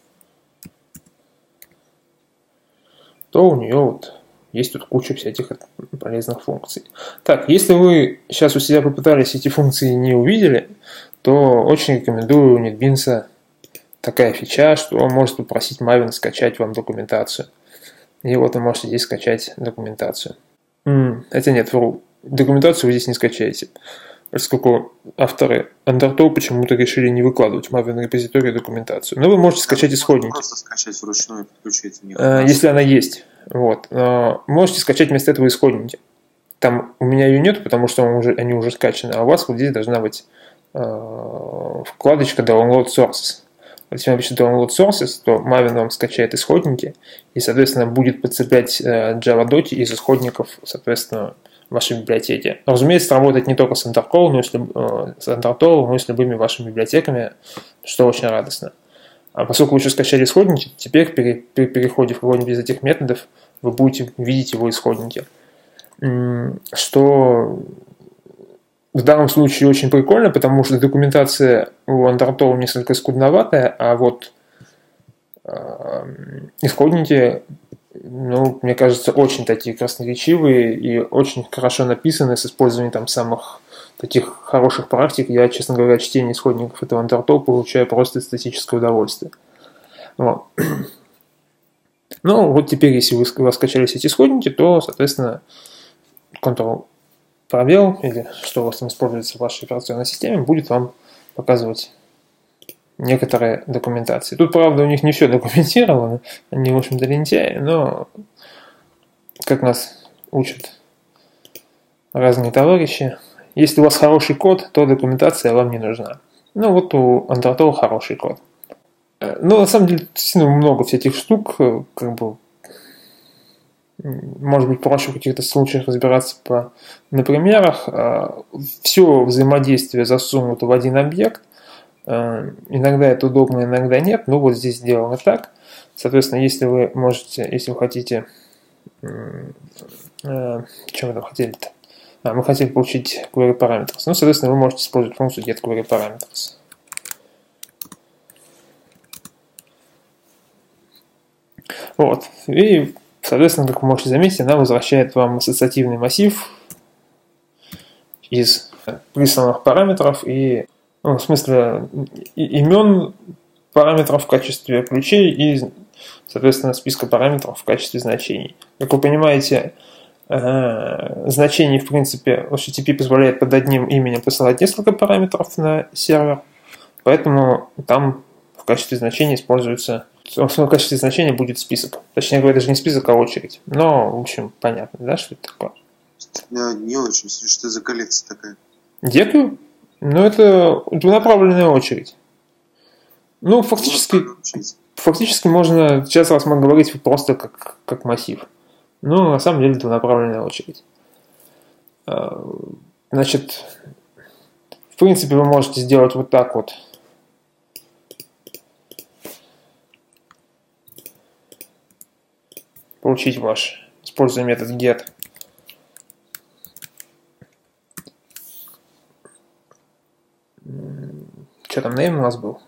то у нее вот есть тут куча всяких полезных функций. Так, если вы сейчас у себя попытались эти функции и не увидели, то очень рекомендую у NetBeans такая фича, что он может попросить Maven скачать вам документацию. И вот вы можете здесь скачать документацию. Хотя нет, вру. Документацию вы здесь не скачаете. Поскольку авторы Undertow почему-то решили не выкладывать в Maven репозитории документацию. Но вы можете скачать исходники. Просто скачать вручную и подключить. Если она есть. Вот. Можете скачать вместо этого исходники. Там у меня ее нет, потому что они уже скачаны. А у вас вот здесь должна быть вкладочка Download Sources. Если вы напишете Download Sources, то Maven вам скачает исходники и, соответственно, будет подцеплять Java.dot из исходников, соответственно, вашей библиотеки. Разумеется, работает не только с Undertow, но и с любыми вашими библиотеками, что очень радостно. А поскольку вы уже скачали исходники, теперь при переходе в какой-нибудь из этих методов вы будете видеть его исходники. Что в данном случае очень прикольно, потому что документация у Undertow несколько скудноватая, а вот исходники, ну, мне кажется, очень такие красноречивые и очень хорошо написаны с использованием там самых таких хороших практик. Я, честно говоря, чтение исходников этого Undertow получаю просто эстетическое удовольствие. Вот. Ну, вот теперь, если вы скачались эти исходники, то, соответственно, Ctrl пробел, или что у вас там используется в вашей операционной системе, будет вам показывать некоторые документации. Тут, правда, у них не все документировано, они, в общем-то, лентяи, но, как нас учат разные товарищи, если у вас хороший код, то документация вам не нужна. Ну, вот у Undertow хороший код. Но, на самом деле, действительно много всяких штук, как бы, может быть, проще в каких-то случаях разбираться на примерах. Все взаимодействие засунуто в один объект. Иногда это удобно, иногда нет. Но вот здесь сделано так. Соответственно, если вы хотите... Чем вы там хотели-то? Мы хотели получить query parameters. Ну, соответственно, вы можете использовать функцию getQueryParameters. Вот. И, соответственно, как вы можете заметить, она возвращает вам ассоциативный массив из присланных параметров и, ну, в смысле, имен параметров в качестве ключей и, соответственно, списка параметров в качестве значений. Как вы понимаете, значений, в принципе, HTTP позволяет под одним именем посылать несколько параметров на сервер, поэтому там в качестве значения используется, в качестве значения будет список. Точнее говоря, даже не список, а очередь. Но, в общем, понятно, да, что это такое? Да, не очень. Что за коллекция такая? Декую? Ну, это двунаправленная очередь. Ну, фактически можно, сейчас раз мы говорить просто как массив. Ну, на самом деле, двунаправленная очередь. Значит, в принципе, вы можете сделать вот так вот. Получить используя метод get. Что там, name у нас был?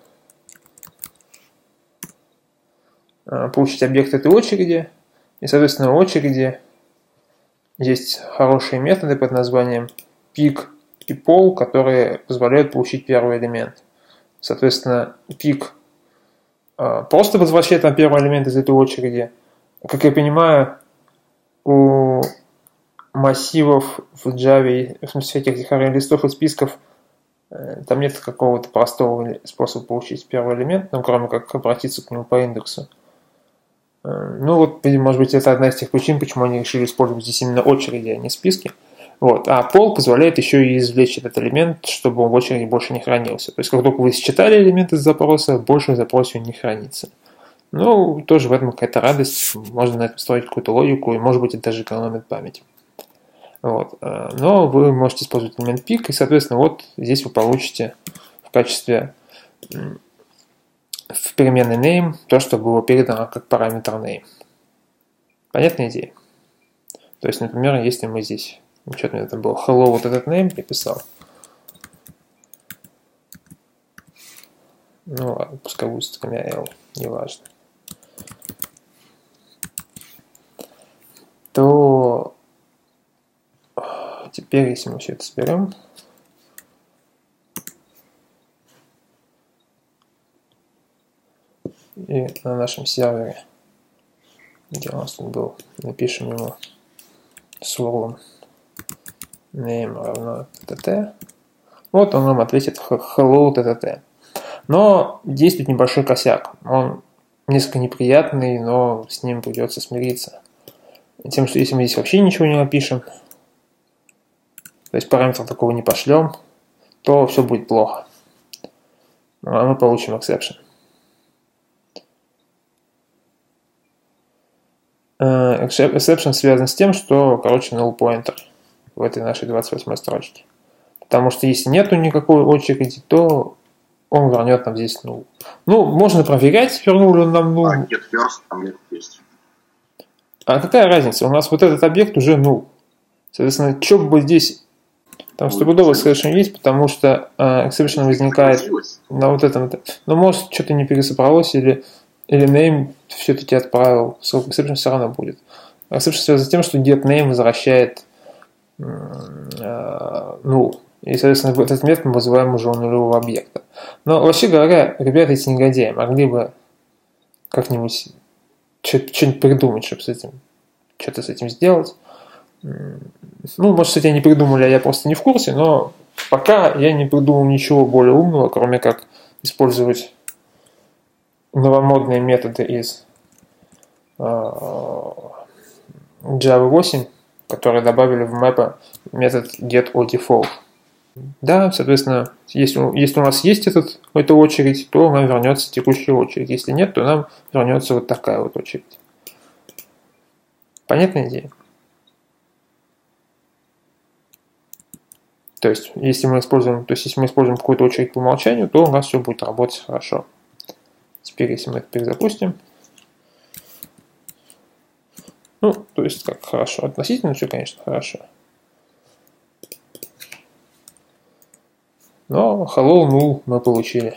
Получить объект этой очереди. И, соответственно, в очереди есть хорошие методы под названием pick и poll, которые позволяют получить первый элемент. Соответственно, pick просто возвращает нам первый элемент из этой очереди. Как я понимаю, у массивов в Java, в смысле всяких листов и списков, там нет какого-то простого способа получить первый элемент, ну, кроме как обратиться к нему по индексу. Ну, вот, может быть, это одна из тех причин, почему они решили использовать здесь именно очереди, а не списки. Вот. А poll позволяет еще и извлечь этот элемент, чтобы он в очереди больше не хранился. То есть, как только вы считали элемент из запроса, больше в запросе он не хранится. Ну, тоже в этом какая-то радость. Можно на этом строить какую-то логику, и, может быть, это даже экономит память. Вот. Но вы можете использовать элемент pick, и, соответственно, вот здесь вы получите в качестве в переменной name то, что было передано как параметр name. Понятная идея? То есть, например, если мы здесь, что-то у меня там было, hello, вот этот name приписал. Ну ладно, пускай будет с тремя L, неважно. То теперь, если мы все это соберем, и на нашем сервере, где у нас тут был, напишем ему словом name равно ttt, вот он нам ответит hello ttt. Но есть тут небольшой косяк. Он несколько неприятный, но с ним придется смириться. Тем, что если мы здесь вообще ничего не напишем, то есть параметра такого не пошлем, то все будет плохо. А мы получим exception. Exception связан с тем, что, короче, null pointer в этой нашей 28 строчке. Потому что если нету никакой очереди, то он вернет нам здесь null. Ну, можно проверять, вернул ли он нам null. А get first там нет есть. А какая разница? У нас вот этот объект уже null. Соответственно, что бы здесь... Там стопудово exception есть, потому что exception возникает на вот этом... Но может что-то не пересобралось, или name все-таки отправил. Exception все равно будет. Exception связан с тем, что get name возвращает null. И, соответственно, этот метод мы вызываем уже у нулевого объекта. Но, вообще говоря, ребята, эти негодяи могли бы как-нибудь что-нибудь придумать, чтобы что-то с этим сделать. Ну, может, кстати, не придумали, а я просто не в курсе, но пока я не придумал ничего более умного, кроме как использовать новомодные методы из Java 8, которые добавили в мэпа метод getODefault. Да, соответственно, если у нас есть эта очередь, то нам вернется текущая очередь. Если нет, то нам вернется вот такая вот очередь. Понятная идея? То есть, если мы используем какую-то очередь по умолчанию, то у нас все будет работать хорошо. Теперь, если мы это перезапустим, ну, то есть, как хорошо, относительно все, конечно, хорошо. Но hello null мы получили.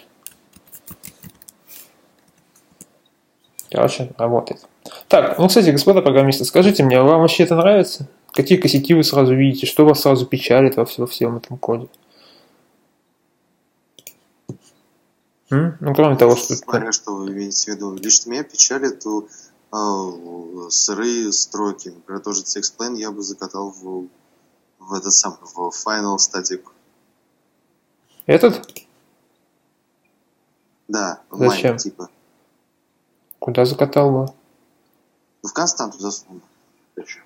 Короче, работает. Так, ну, кстати, господа программисты, скажите мне, вам вообще это нравится? Какие косяки вы сразу видите? Что вас сразу печалит во всем этом коде? Ну, кроме того, что... Смотря, что вы имеете в виду. Лично меня печалит сырые строки. Например, тоже CXplain я бы закатал в Final Static. Этот? Да, зачем? Типа. Куда закатал бы? В константу засунул. Зачем?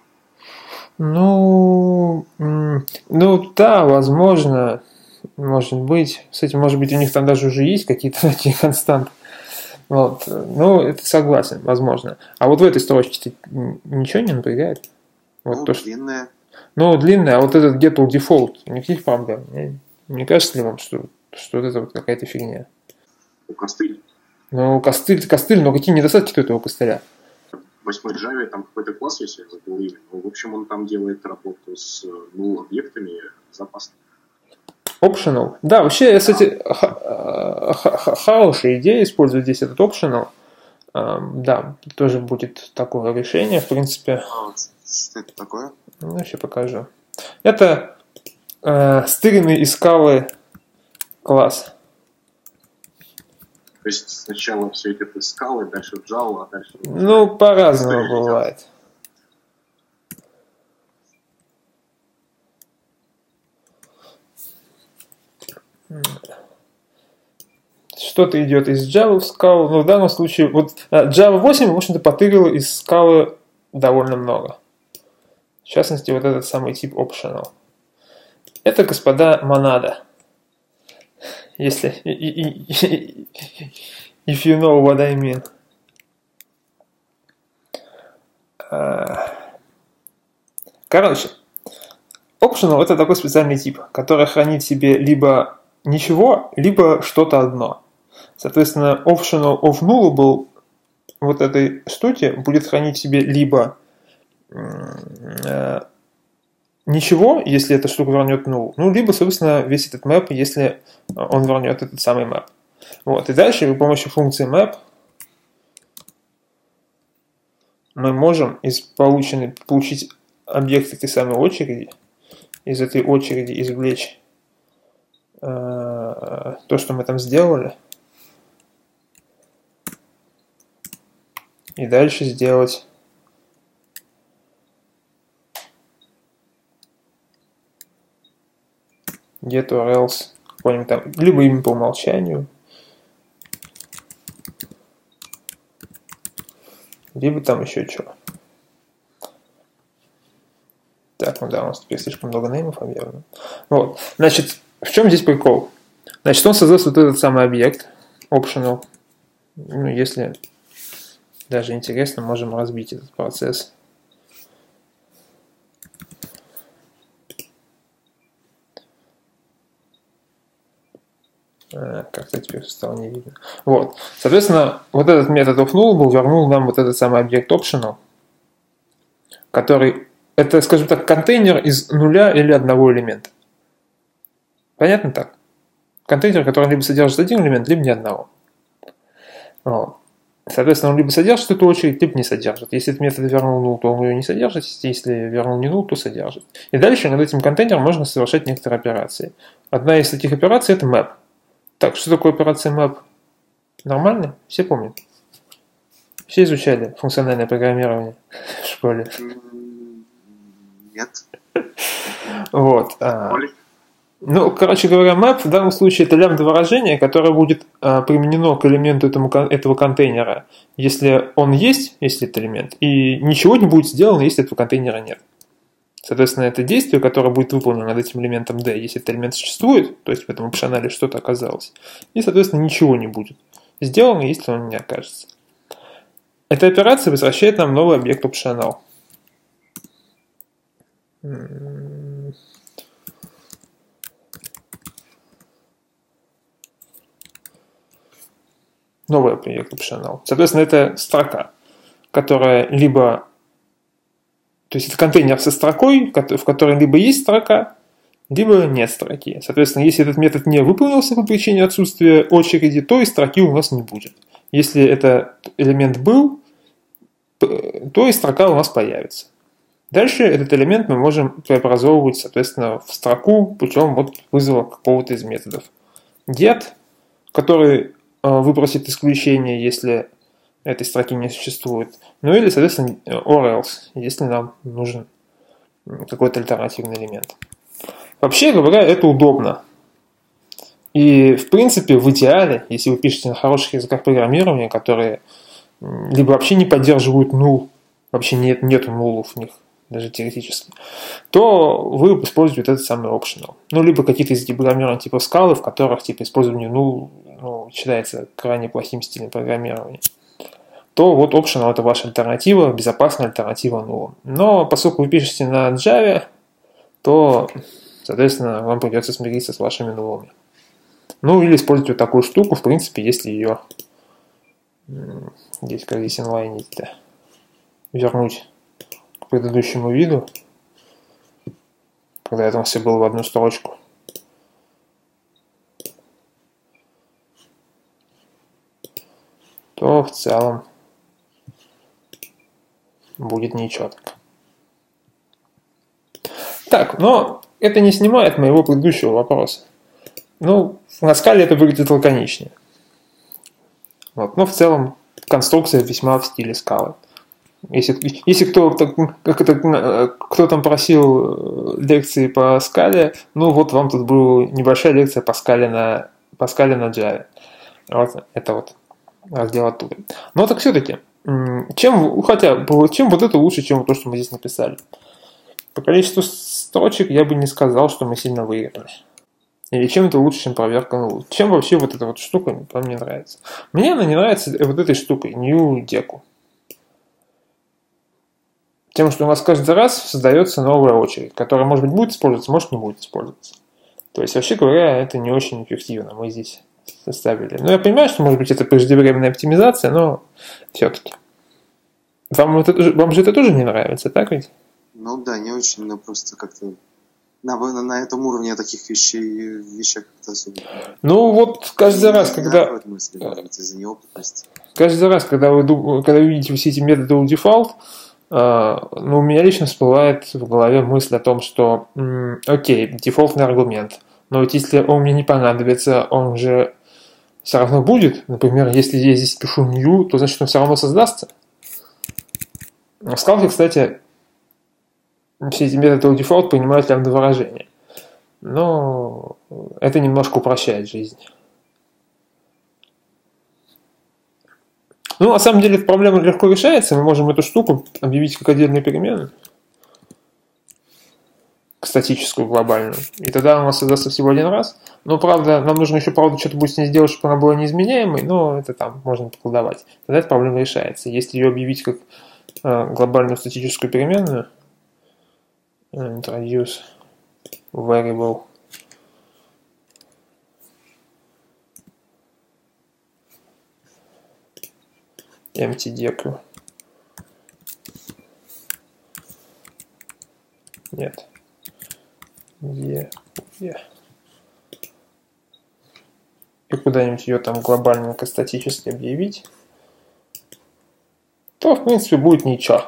Ну, да, возможно, может быть. Кстати, может быть, у них там даже уже есть какие-то такие константы. Вот. Ну, это согласен, возможно. А вот в этой строчке ничего не напрягает? Вот ну, то, длинная. Ну, длинная, а вот этот getODefault, никаких проблем. Не кажется ли вам, что это вот какая-то фигня? Костыль. Ну, костыль, но какие недостатки у этого костыля? В 8 Java там какой-то класс, если я забыл имя. В общем, он там делает работу с объектами запасными. Optional. Да, вообще, кстати, хорошая идея использовать здесь этот optional. Да, тоже будет такое решение, в принципе. Что это такое? Ну, сейчас покажу. Это стыренный из скалы класс. То есть сначала все идет из скалы, дальше в Java, а дальше... Ну, по-разному бывает. Что-то идет из Java в скалу, но в данном случае вот Java 8, в общем-то, потырила из скалы довольно много. В частности, вот этот самый тип optional. Это, господа, монада. Если... If you know what I mean. Короче, optional это такой специальный тип, который хранит в себе либо ничего, либо что-то одно. Соответственно, optional of nullable вот этой штуки будет хранить в себе либо ничего, если эта штука вернет null, ну, либо, собственно, весь этот map, если он вернет этот самый map. Вот. И дальше при помощи функции map мы можем получить объект этой самой очереди, из этой очереди извлечь то, что мы там сделали, и дальше сделать get or else какой-нибудь там, либо имя по умолчанию, либо там еще чего. Так, ну да, у нас теперь слишком много неймов объявлено. Вот, значит, в чем здесь прикол? Значит, он создаст вот этот самый объект, optional. Ну, если даже интересно, можем разбить этот процесс. Как-то теперь стало не видно. Вот. Соответственно, вот этот метод ofNullable вернул нам вот этот самый объект optional, который, это, скажем так, контейнер из нуля или одного элемента. Понятно так? Контейнер, который либо содержит один элемент, либо ни одного. Вот. Соответственно, он либо содержит эту очередь, либо не содержит. Если этот метод вернул null, то он ее не содержит. Если вернул не null, то содержит. И дальше над этим контейнером можно совершать некоторые операции. Одна из таких операций – это map. Так, что такое операция map? Нормально? Все помнят? Все изучали функциональное программирование в школе. Нет. Вот. Ну, короче говоря, map в данном случае это лямбда-выражение, которое будет применено к элементу этого контейнера, если он есть, если это элемент, и ничего не будет сделано, если этого контейнера нет. Соответственно, это действие, которое будет выполнено над этим элементом D, если этот элемент существует, то есть в этом опционале что-то оказалось, и, соответственно, ничего не будет сделано, если он не окажется. Эта операция возвращает нам новый объект optional. Новый объект optional. Соответственно, это строка, которая либо... То есть это контейнер со строкой, в которой либо есть строка, либо нет строки. Соответственно, если этот метод не выполнился по причине отсутствия очереди, то и строки у нас не будет. Если этот элемент был, то и строка у нас появится. Дальше этот элемент мы можем преобразовывать, соответственно, в строку путем вот вызова какого-то из методов. Get, который выбросит исключение, если этой строки не существует. Ну или, соответственно, or else, если нам нужен какой-то альтернативный элемент. Вообще говоря, это удобно. И, в принципе, в идеале, если вы пишете на хороших языках программирования, которые либо вообще не поддерживают null, вообще нету нулов в них, даже теоретически, то вы используете этот самый optional. Ну, либо какие-то языки программирования типа Scala, в которых типа использование null считается крайне плохим стилем программирования. То вот optional это ваша альтернатива, безопасная альтернатива нулу. Но поскольку вы пишете на Java, то, соответственно, вам придется смириться с вашими нулами. Ну, или использовать вот такую штуку, в принципе, если ее здесь, как здесь инлайнить-то, вернуть к предыдущему виду, когда это все было в одну строчку. То в целом будет нечетко. Так, но это не снимает моего предыдущего вопроса. Ну, на скале это выглядит лаконичнее. Вот. Но в целом конструкция весьма в стиле скалы. Если кто там просил лекции по скале, ну вот вам тут была небольшая лекция по скале на Java. Вот это вот раздел оттуда. Но так все-таки, чем вот это лучше, чем то, что мы здесь написали? По количеству строчек я бы не сказал, что мы сильно выиграли. Или чем это лучше, чем проверка null. Чем вообще вот эта вот штука вам не нравится? Мне она не нравится вот этой штукой, new deco. Тем, что у нас каждый раз создается новая очередь, которая, может быть, будет использоваться, может, не будет использоваться. То есть, вообще говоря, это не очень эффективно. Мы здесь составили. Ну, я понимаю, что, может быть, это преждевременная оптимизация, но все-таки. Вам же это тоже не нравится, так ведь? Ну да, не очень, но просто как-то на этом уровне таких вещах как-то особо. Ну вот каждый раз, когда... из-за неопытности. Каждый раз, когда вы видите все эти методы у default, у меня лично всплывает в голове мысль о том, что окей, дефолтный аргумент, но ведь если он мне не понадобится, он же все равно будет. Например, если я здесь пишу new, то значит он все равно создастся. В Scala, кстати, все эти методы у default принимают лямбда-выражения. Но это немножко упрощает жизнь. Ну, на самом деле, эта проблема легко решается. Мы можем эту штуку объявить как отдельную переменную. Статическую, глобальную. И тогда у нас создастся всего один раз. Но, правда, нам нужно еще, что-то будет с ней сделать, чтобы она была неизменяемой. Но это там можно поколдовать. Тогда эта проблема решается. Если ее объявить как глобальную статическую переменную, introduce variable empty deco. Нет. И куда-нибудь ее там глобальненько статически объявить, то, в принципе, будет ничего.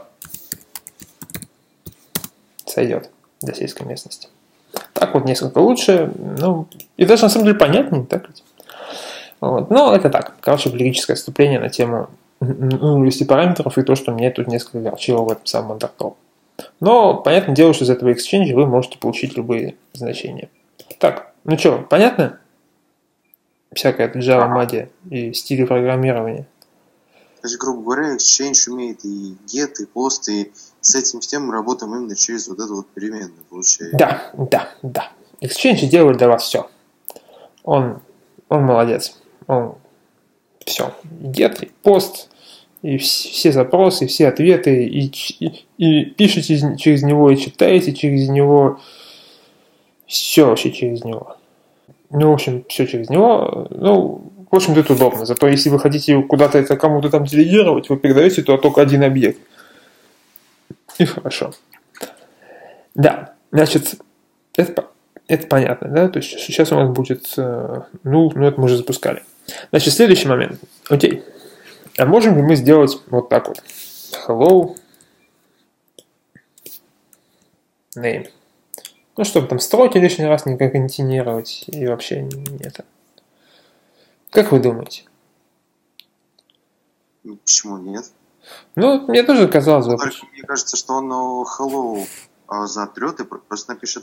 Сойдет для сельской местности. Так вот несколько лучше, ну, и даже на самом деле понятнее, так ведь? Вот. Но это так, короче, лирическое отступление на тему ну, ввести параметров и то, что мне тут несколько огорчило в этом самом Undertow. Но, понятное дело, что из этого Exchange вы можете получить любые значения. Так, ну что, понятно? Всякая эта Java магия и стили программирования. То есть, грубо говоря, Exchange умеет и get, и post, и с этим всем мы работаем именно через вот эту вот переменную, получается. Да. Exchange делает для вас все. Он молодец. Он все. Get, и post, и все запросы, и все ответы, и пишете через него, и читаете через него. Все вообще через него. Ну, в общем, все через него. Ну, в общем-то, это удобно. Зато если вы хотите куда-то это кому-то там делегировать, вы передаете туда только один объект. И хорошо. Да, значит, это понятно, да? То есть сейчас у нас будет... Ну, это мы уже запускали. Значит, следующий момент. Окей. А можем ли мы сделать вот так вот? Hello. Name. Ну, чтобы там строки лишний раз не конкатинировать и вообще не это. Как вы думаете? Почему нет? Ну, мне тоже казалось бы. Только мне кажется, что он hello затрет и просто напишет...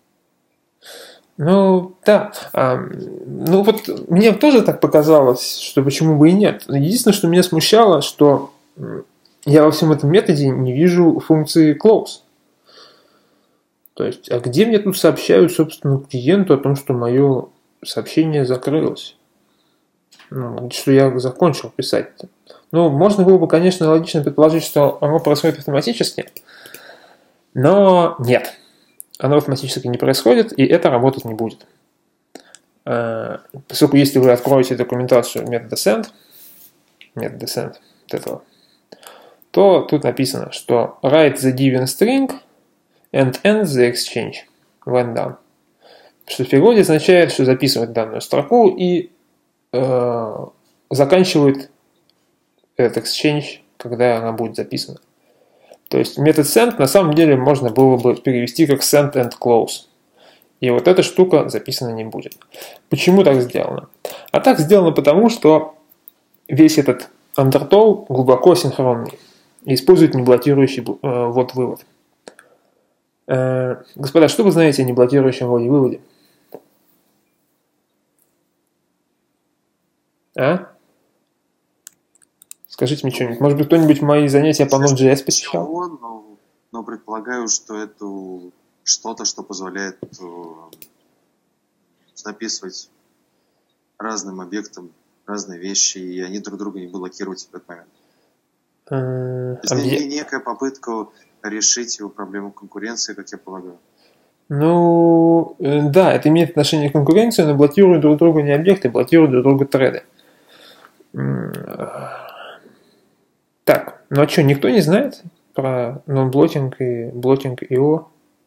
Ну, да. Ну, вот мне тоже так показалось, что почему бы и нет. Единственное, что меня смущало, что я во всем этом методе не вижу функции close. То есть, а где мне тут сообщают, собственно, клиенту о том, что мое сообщение закрылось? Ну, что я закончил писать-то. Ну, можно было бы, конечно, логично предположить, что оно происходит автоматически, но нет. Оно автоматически не происходит, и это работать не будет. Поскольку если вы откроете документацию метода send, вот этого, то тут написано, что write the given string and end the exchange when done. Что в переводе означает, что записывает данную строку и заканчивает этот exchange, когда она будет записана. То есть метод send на самом деле можно было бы перевести как send and close. И вот эта штука записана не будет. Почему так сделано? А так сделано потому, что весь этот Undertow глубоко асинхронный и использует неблокирующий ввод-вывод. Господа, что вы знаете о неблокирующем вводе-выводе? А? Скажите мне что-нибудь. Может быть, кто-нибудь мои занятия по Node.js посещал? Но предполагаю, что это что-то, что позволяет записывать разным объектам разные вещи, и они друг друга не блокируют в этот момент. Это некая попытка решить его проблему конкуренции, как я полагаю. Ну, да, это имеет отношение к конкуренции, но блокируют друг друга не объекты, блокируют друг друга треды. Так, ну а что, никто не знает про non-blotting и blotting.io?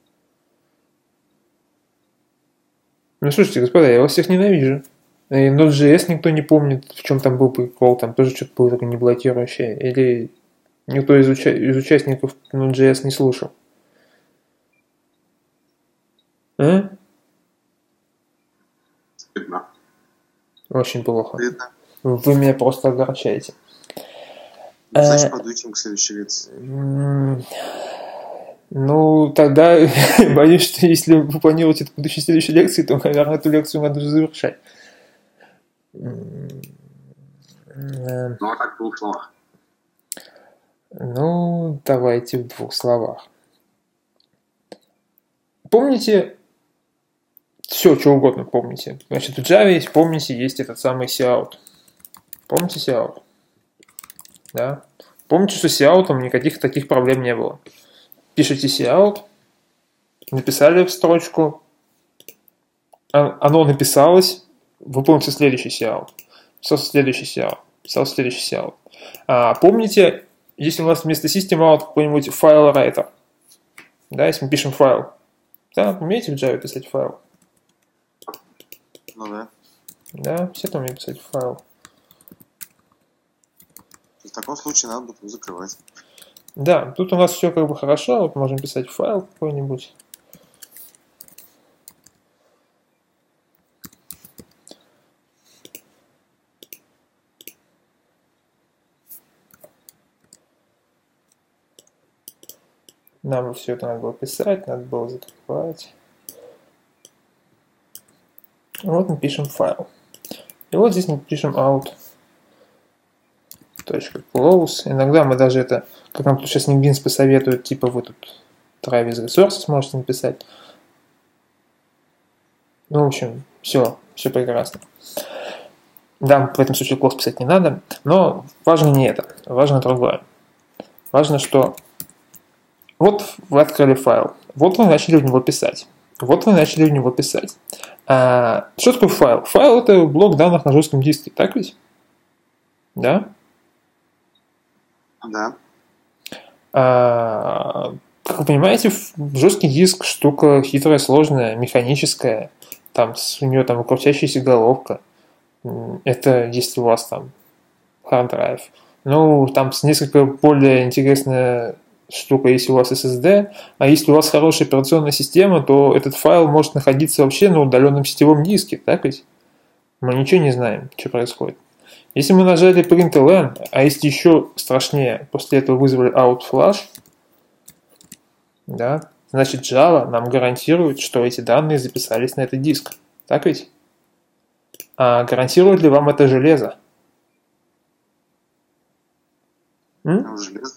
Ну, слушайте, господа, я вас всех ненавижу. И Node.js никто не помнит, в чем там был прикол, там тоже что-то было такое неблокирующее. Или никто из участников Node.js не слушал. А? Стыдно. Очень плохо. Стыдно. Вы меня просто огорчаете. Значит, подуйте к следующей лекции. Ну, тогда боюсь, что если вы планируете будущей следующей лекции, то, наверное, эту лекцию надо уже завершать. Ну, а так в 2 словах. Ну, давайте в 2 словах. Помните, все, что угодно помните. Значит, в Java есть, помните, есть этот самый cout. Помните cout? Да? Помните, что с cout никаких таких проблем не было. Пишите cout, написали в строчку, оно написалось, выполните следующий cout, следующий cout. Помните, если у нас вместо system out какой-нибудь файл writer, да, если мы пишем файл, да, умеете в Java писать файл? Ну да. Да, все там умеют писать файл. В таком случае надо будет его закрывать. Да, тут у нас все как бы хорошо, вот можем писать файл какой-нибудь. Нам все это надо было писать, надо было закрывать. Вот мы пишем файл. И вот здесь мы пишем out.close. Иногда мы даже это, как нам тут сейчас NetBeans посоветует, типа вы тут Travis Resources можете написать. Ну, в общем, все прекрасно. Да, в этом случае close писать не надо, но важно не это, важно другое. Важно, что вот вы открыли файл, вот вы начали в него писать. Что такое файл? Файл – это блок данных на жестком диске, так ведь? Да? Да. Как вы понимаете, жесткий диск – штука хитрая, сложная, механическая. Там у нее там крутящаяся головка. Это если у вас там hard drive. Ну, там несколько более интересная штука, если у вас SSD, а если у вас хорошая операционная система, то этот файл может находиться вообще на удаленном сетевом диске, так ведь? Мы ничего не знаем, что происходит. Если мы нажали println, а если еще страшнее, после этого вызвали outFlash, да, значит Java нам гарантирует, что эти данные записались на этот диск, так ведь? А гарантирует ли вам это железо? Железо,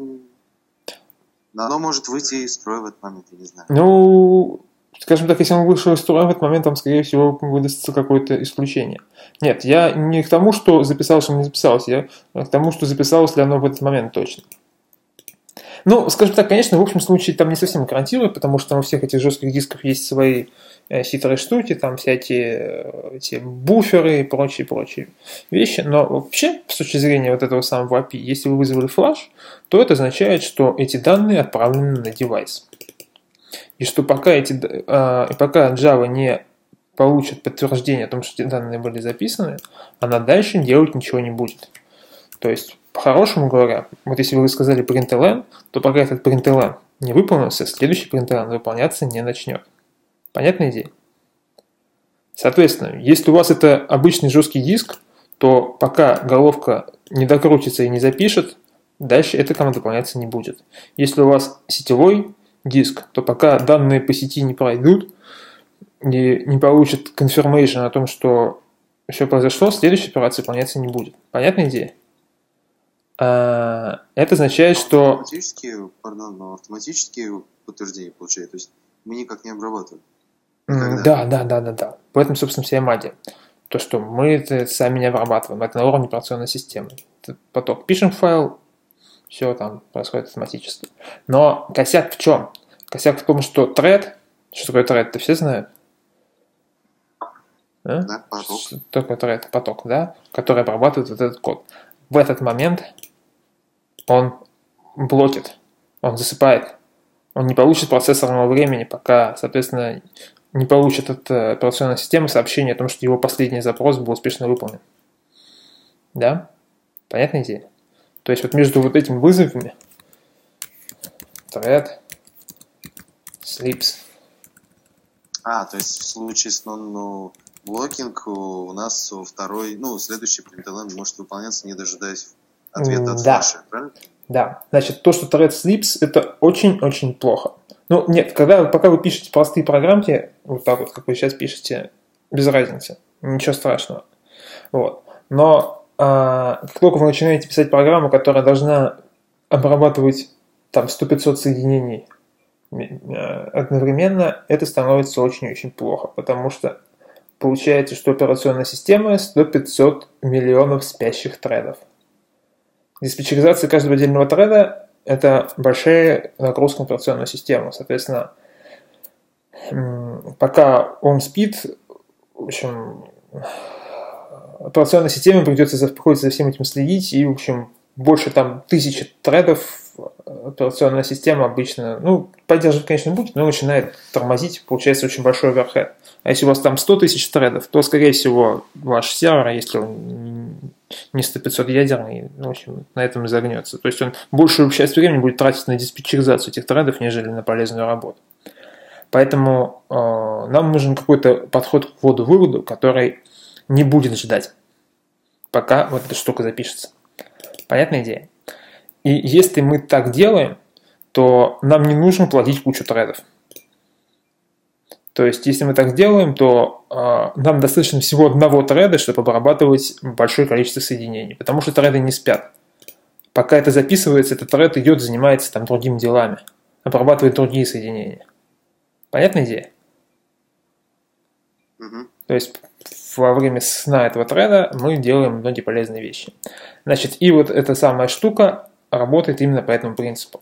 но оно может выйти из строя в этот момент, я не знаю. Ну, скажем так, если он вышел из строя в этот момент, там, скорее всего, выдастся какое-то исключение. Нет, я не к тому, что записалось, что не записалось, я к тому, что записалось ли оно в этот момент точно. Ну, скажем так, конечно, в общем случае там не совсем гарантирует, потому что у всех этих жестких дисков есть свои хитрые штуки, там всякие эти буферы и прочие вещи. Но вообще, с точки зрения вот этого самого API, если вы вызвали флаш, то это означает, что эти данные отправлены на девайс. И что пока Java не получит подтверждение о том, что эти данные были записаны, она дальше делать ничего не будет. То есть, по-хорошему говоря, вот если вы сказали println, то пока этот println не выполнился, следующий println выполняться не начнет. Понятная идея? Соответственно, если у вас это обычный жесткий диск, то пока головка не докрутится и не запишет, дальше эта команда выполняться не будет. Если у вас сетевой диск, то пока данные по сети не пройдут и не получат confirmation о том, что все произошло, следующая операция выполняться не будет. Понятная идея? Это означает, что... Автоматические подтверждения получают, то есть мы никак не обрабатываем. Да. В этом, собственно, вся и магия. То, что мы это сами не обрабатываем, это на уровне операционной системы. Это поток. Пишем файл, все там происходит автоматически. Но косяк в чем? Косяк в том, что thread, что такое thread, все знают? Да, поток. Что такое thread? Поток, да? Который обрабатывает вот этот код. В этот момент он блокит, он засыпает. Он не получит процессорного времени, пока, соответственно, не получит от операционной системы сообщение о том, что его последний запрос был успешно выполнен. Да? Понятная идея? То есть вот между вот этими вызовами thread sleeps. То есть в случае с non-blocking у нас следующий println может выполняться, не дожидаясь ответа от флаша, правильно? Да, значит, то, что thread sleeps, это очень-очень плохо. Ну, нет, пока вы пишете простые программки, вот так вот, как вы сейчас пишете, без разницы, ничего страшного. Вот. Но как только вы начинаете писать программу, которая должна обрабатывать там 100-500 соединений одновременно, это становится очень-очень плохо, потому что получается, что операционная система 100-500 миллионов спящих threadов. Диспетчеризация каждого отдельного thread – это большая нагрузка на операционную систему. Соответственно, пока он спит, в общем, операционной системе приходится за всем этим следить, и, в общем, больше там 1000 threadов операционная система обычно, поддерживать, конечно, будет, но начинает тормозить, получается очень большой оверхед. А если у вас там 100 тысяч threadов, то, скорее всего, ваш сервер, если он не 100-500 ядерный, в общем, на этом и загнется. То есть он большую часть времени будет тратить на диспетчеризацию этих threadов, нежели на полезную работу. Поэтому нам нужен какой-то подход к вводу-выводу, который не будет ждать, пока вот эта штука запишется. Понятная идея? И если мы так делаем, то нам не нужно платить кучу тредов. То есть, если мы так сделаем, то нам достаточно всего одного треда, чтобы обрабатывать большое количество соединений, потому что треды не спят. Пока это записывается, этот тред идет, занимается там другими делами, обрабатывает другие соединения. Понятная идея? То есть, во время сна этого треда мы делаем многие полезные вещи. Значит, и вот эта самая штука работает именно по этому принципу.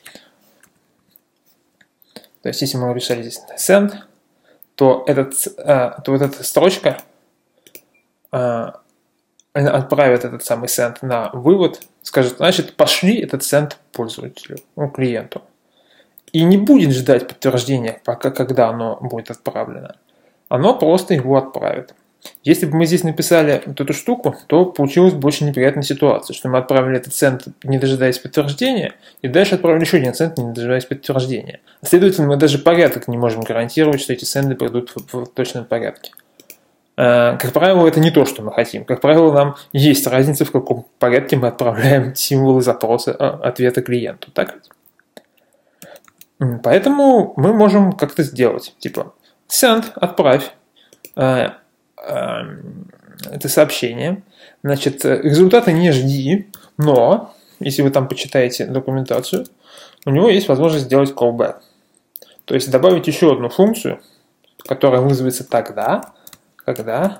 То есть, если мы написали здесь send, то вот эта строчка отправит этот самый send на вывод, скажет, значит, пошли этот send пользователю, клиенту. И не будет ждать подтверждения, когда оно будет отправлено. Оно просто его отправит. Если бы мы здесь написали вот эту штуку, то получилась бы очень неприятная ситуация, что мы отправили этот сенд, не дожидаясь подтверждения, и дальше отправили еще один сенд, не дожидаясь подтверждения. Следовательно, мы даже порядок не можем гарантировать, что эти сенды придут в точном порядке. Как правило, это не то, что мы хотим. Как правило, нам есть разница, в каком порядке мы отправляем символы запроса ответа клиенту. Так? Поэтому мы можем как-то сделать. Типа, send, отправь это сообщение. Значит, результаты не жди, но, если вы там почитаете документацию, у него есть возможность сделать callback. То есть добавить еще одну функцию, которая вызовется тогда, когда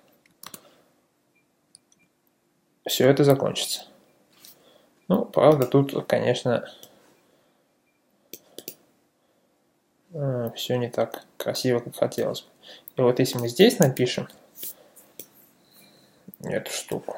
все это закончится. Ну, правда, тут, конечно, все не так красиво, как хотелось бы. И вот если мы здесь напишем эту штуку,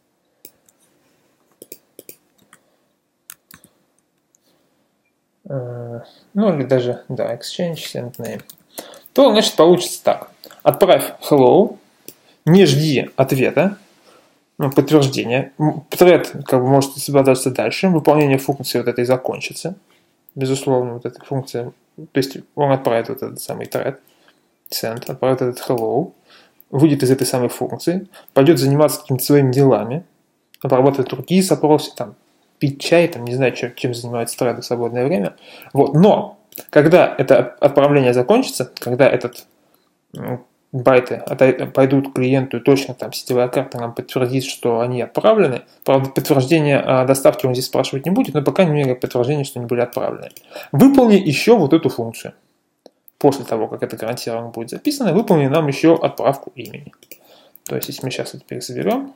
ну или даже, да, exchange send name, то, значит, получится так. Отправь hello, не жди ответа, подтверждения. Тред как бы может соблюдаться дальше, выполнение функции вот этой закончится. Безусловно, вот эта функция, то есть он отправит вот этот самый тред, send, отправит этот hello, выйдет из этой самой функции, пойдет заниматься какими-то своими делами, обрабатывать другие запросы, там, пить чай, там, не знаю, чем занимаются треды в свободное время. Вот. Но, когда это отправление закончится, когда этот байты пойдут к клиенту и точно там сетевая карта нам подтвердит, что они отправлены, правда, подтверждение о доставке он здесь спрашивать не будет, но пока не мере подтверждение, что они были отправлены. Выполни еще вот эту функцию. После того, как это гарантированно будет записано, выполни нам еще отправку имени. То есть, если мы сейчас это пересоберем.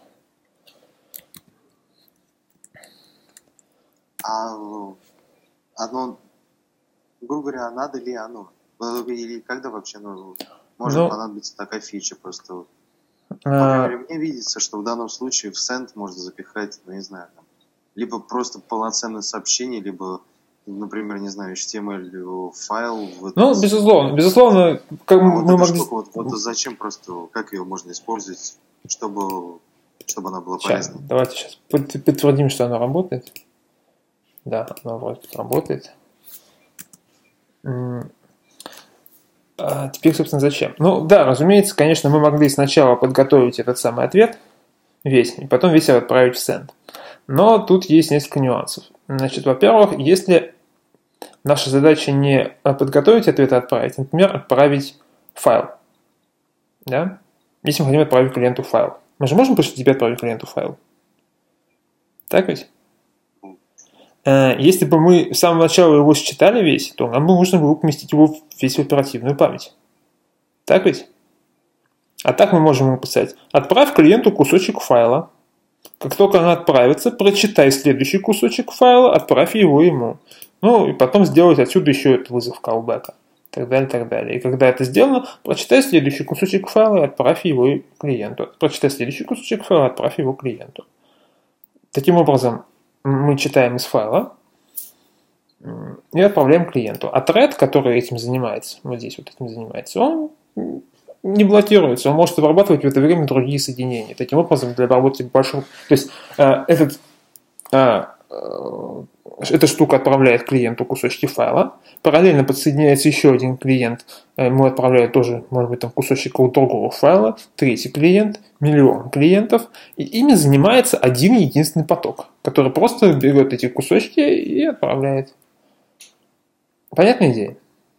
Оно, грубо говоря, надо ли оно? Или когда вообще может понадобиться такая фича просто? Например, мне видится, что в данном случае в send можно запихать, не знаю, там, либо просто полноценное сообщение, либо, например, не знаю, HTML файл. Ну, безусловно, как мы могли... Вот зачем просто, как ее можно использовать, чтобы она была полезной? Давайте сейчас подтвердим, что она работает. Да, она вроде работает. Теперь, собственно, зачем? Ну, да, разумеется, конечно, мы могли сначала подготовить этот самый ответ весь, и потом весь отправить в send. Но тут есть несколько нюансов. Значит, во-первых, если наша задача не подготовить ответ, а отправить, например, отправить файл. Да? Если мы хотим отправить клиенту файл. Мы же можем просто тебе отправить клиенту файл? Так ведь? Если бы мы с самого начала его считали весь, то нам бы нужно было поместить его весь в оперативную память. Так ведь? А так мы можем ему писать: отправь клиенту кусочек файла. Как только она отправится, прочитай следующий кусочек файла, отправь его ему. Ну, и потом сделать отсюда еще этот вызов callback. Так далее, так далее. И когда это сделано, прочитай следующий кусочек файла и отправь его клиенту. Прочитай следующий кусочек файла и отправь его клиенту. Таким образом, мы читаем из файла и отправляем клиенту. А тред, который этим занимается, вот здесь вот этим занимается, он не блокируется, он может обрабатывать в это время другие соединения. Таким образом, для обработки большого... То есть, эта штука отправляет клиенту кусочки файла, параллельно подсоединяется еще один клиент, ему отправляет тоже, может быть, там кусочек другого файла, третий клиент, миллион клиентов, и ими занимается один единственный поток, который просто берет эти кусочки и отправляет. Понятная идея?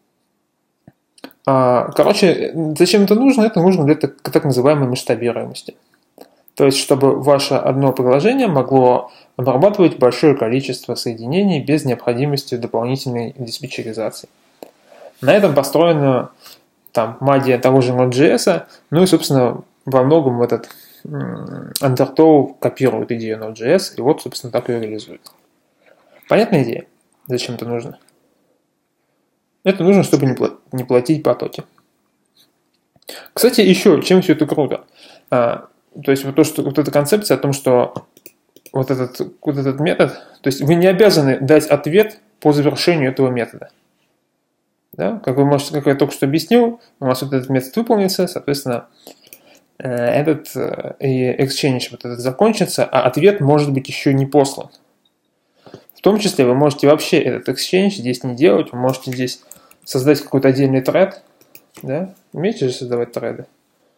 Короче, зачем это нужно? Это нужно для так называемой масштабируемости. То есть, чтобы ваше одно приложение могло обрабатывать большое количество соединений без необходимости дополнительной диспетчеризации. На этом построена там магия того же Node.js, ну и, собственно, во многом этот Undertow копирует идею Node.js, и вот, собственно, так ее реализует. Понятная идея? Зачем это нужно? Это нужно, чтобы не платить потоки. Кстати, еще, чем все это круто? То есть вот эта концепция о том, что вот этот метод, то есть вы не обязаны дать ответ по завершению этого метода. Да? Как я только что объяснил, у вас вот этот метод выполнится, соответственно, этот exchange вот этот закончится, а ответ может быть еще не послан. В том числе вы можете вообще этот exchange здесь не делать, вы можете здесь создать какой-то отдельный тред. Да? Умеете же создавать треды?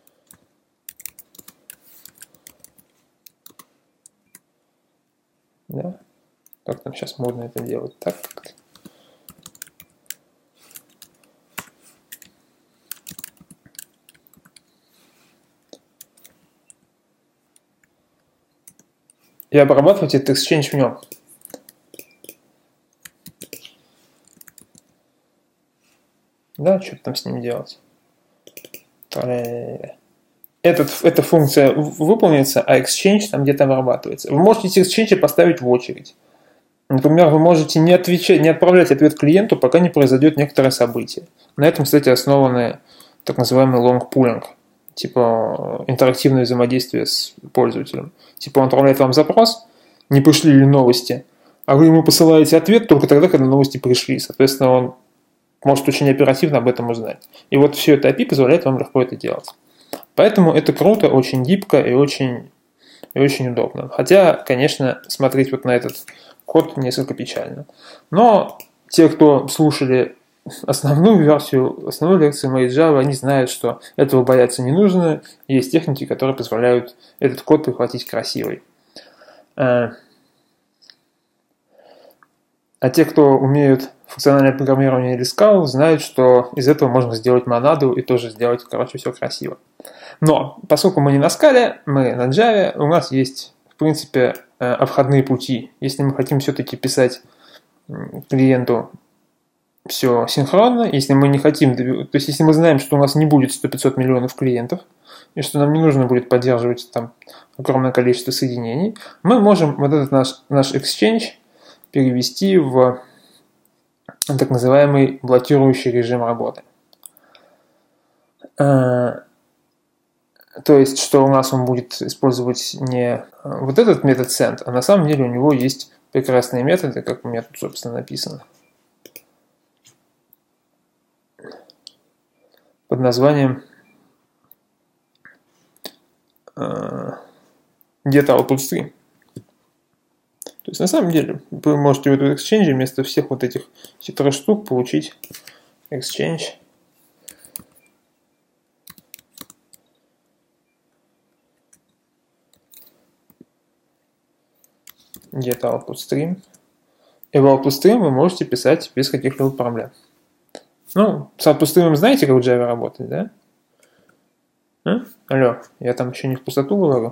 Да? Как там сейчас модно это делать? Так как-то. И обрабатывать этот exchange в нем. Да, что там с ним делать? Эта функция выполнится, а exchange там где-то обрабатывается. Вы можете эти exchange поставить в очередь. Например, вы можете не отправлять ответ клиенту, пока не произойдет некоторое событие. На этом, кстати, основаны так называемый long pooling, типа интерактивное взаимодействие с пользователем. Типа он отправляет вам запрос, не пришли ли новости, а вы ему посылаете ответ только тогда, когда новости пришли. Соответственно, он может очень оперативно об этом узнать. И вот все это API позволяет вам легко это делать. Поэтому это круто, очень гибко и очень удобно. Хотя, конечно, смотреть вот на этот код несколько печально. Но те, кто слушали основную лекцию моей Java, они знают, что этого бояться не нужно. Есть техники, которые позволяют этот код прихватить красивый. А те, кто умеют функциональное программирование или Scala, знают, что из этого можно сделать монаду и тоже сделать, короче, все красиво. Но поскольку мы не на Scala, мы на Java, у нас есть, в принципе, обходные пути. Если мы хотим все-таки писать клиенту все синхронно, если мы не хотим, то есть если мы знаем, что у нас не будет 100-500 миллионов клиентов, и что нам не нужно будет поддерживать там огромное количество соединений, мы можем вот этот наш exchange перевести в так называемый блокирующий режим работы. То есть, что у нас он будет использовать не вот этот метод send, а на самом деле у него есть прекрасные методы, как у меня тут, собственно, написано. Под названием getOutputStream. То есть, на самом деле, вы можете в этом exchange вместо всех вот этих хитрых штук получить exchange. getOutputStream. И в OutputStream вы можете писать без каких-либо проблем. Ну, с OutputStream знаете, как в Java работать, да? Алло, я там еще не в пустоту говорю?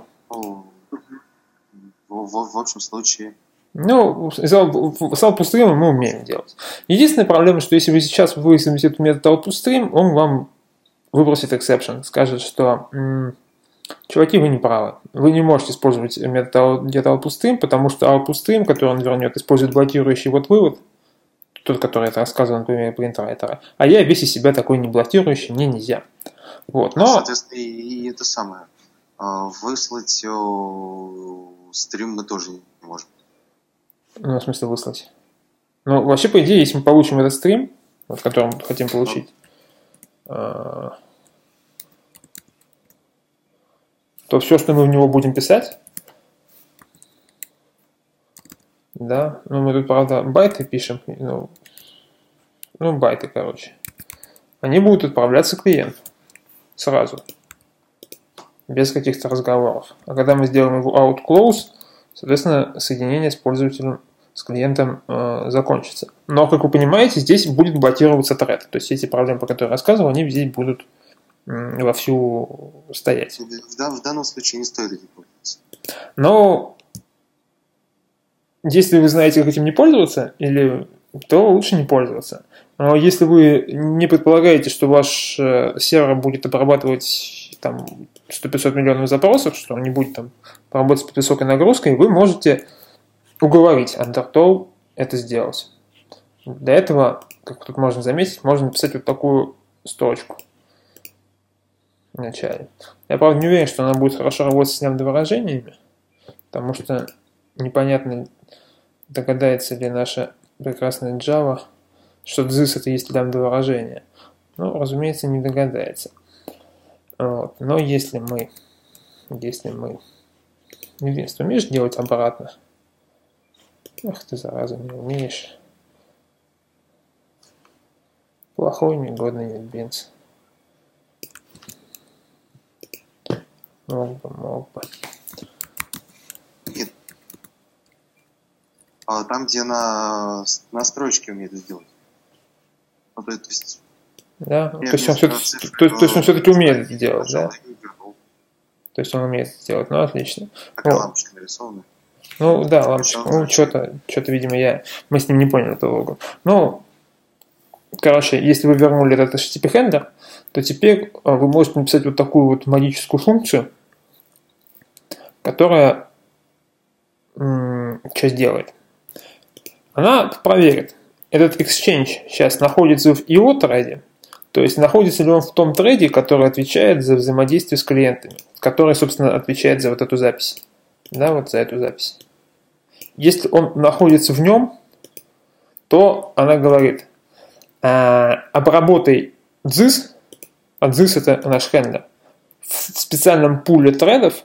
В общем случае. Ну, с OutputStream мы умеем делать. Единственная проблема, что если вы сейчас вызовете этот метод OutputStream, он вам выбросит exception, скажет, что чуваки, вы не правы. Вы не можете использовать метод getOutputStream, потому что OutputStream, который он вернет, использует блокирующий вот вывод, тот, который я рассказывал на примере принтрайтера. А я весь из себя такой не блокирующий, мне нельзя. Вот, но... Соответственно, и это самое. Выслать стрим мы тоже не можем. Ну, в смысле выслать? Ну, вообще, по идее, если мы получим этот стрим, вот, который мы хотим получить, то все, что мы в него будем писать, да, ну, мы тут, правда, байты пишем, ну байты, короче, они будут отправляться клиенту сразу, без каких-то разговоров. А когда мы сделаем его out-close, соответственно, соединение с пользователем с клиентом закончится. Но, как вы понимаете, здесь будет блокироваться тред. То есть эти проблемы, по которым я рассказывал, они здесь будут вовсю стоять. В данном случае не стоит этим пользоваться. Но если вы знаете, как этим не пользоваться, то лучше не пользоваться. Но если вы не предполагаете, что ваш сервер будет обрабатывать там 100-500 миллионов запросов, что он не будет там работать с высокой нагрузкой, вы можете уговорить Undertow это сделать. Для этого, как тут можно заметить, можно написать вот такую строчку в начале. Я, правда, не уверен, что она будет хорошо работать с лямбда-выражениями, потому что непонятно, догадается ли наша прекрасная Java, что this это есть лямбда-выражение. Ну, разумеется, не догадается. Вот. Но если мы единственное, умеешь делать обратно? Ах ты, зараза, не умеешь. Плохой, негодный NetBeans. Мог бы. Нет. Там, где на строчке умеет это сделать. Ну, то есть... Да, то есть он все-таки умеет это делать, да? То есть он умеет это делать, ну отлично. Такая лампочка нарисована. Ну да, лампочка. Ну, что-то, видимо, мы с ним не поняли эту логу. Ну, короче, если вы вернули этот HTTP-хендлер, то теперь вы можете написать вот такую вот магическую функцию, которая что сделает? Она проверит, этот exchange сейчас находится в IO-треде, то есть находится ли он в том треде, который отвечает за взаимодействие с клиентами, который, собственно, отвечает за вот эту запись. Да, вот за эту запись. Если он находится в нем, то она говорит, обработай this, а this это наш хендлер, в специальном пуле тредов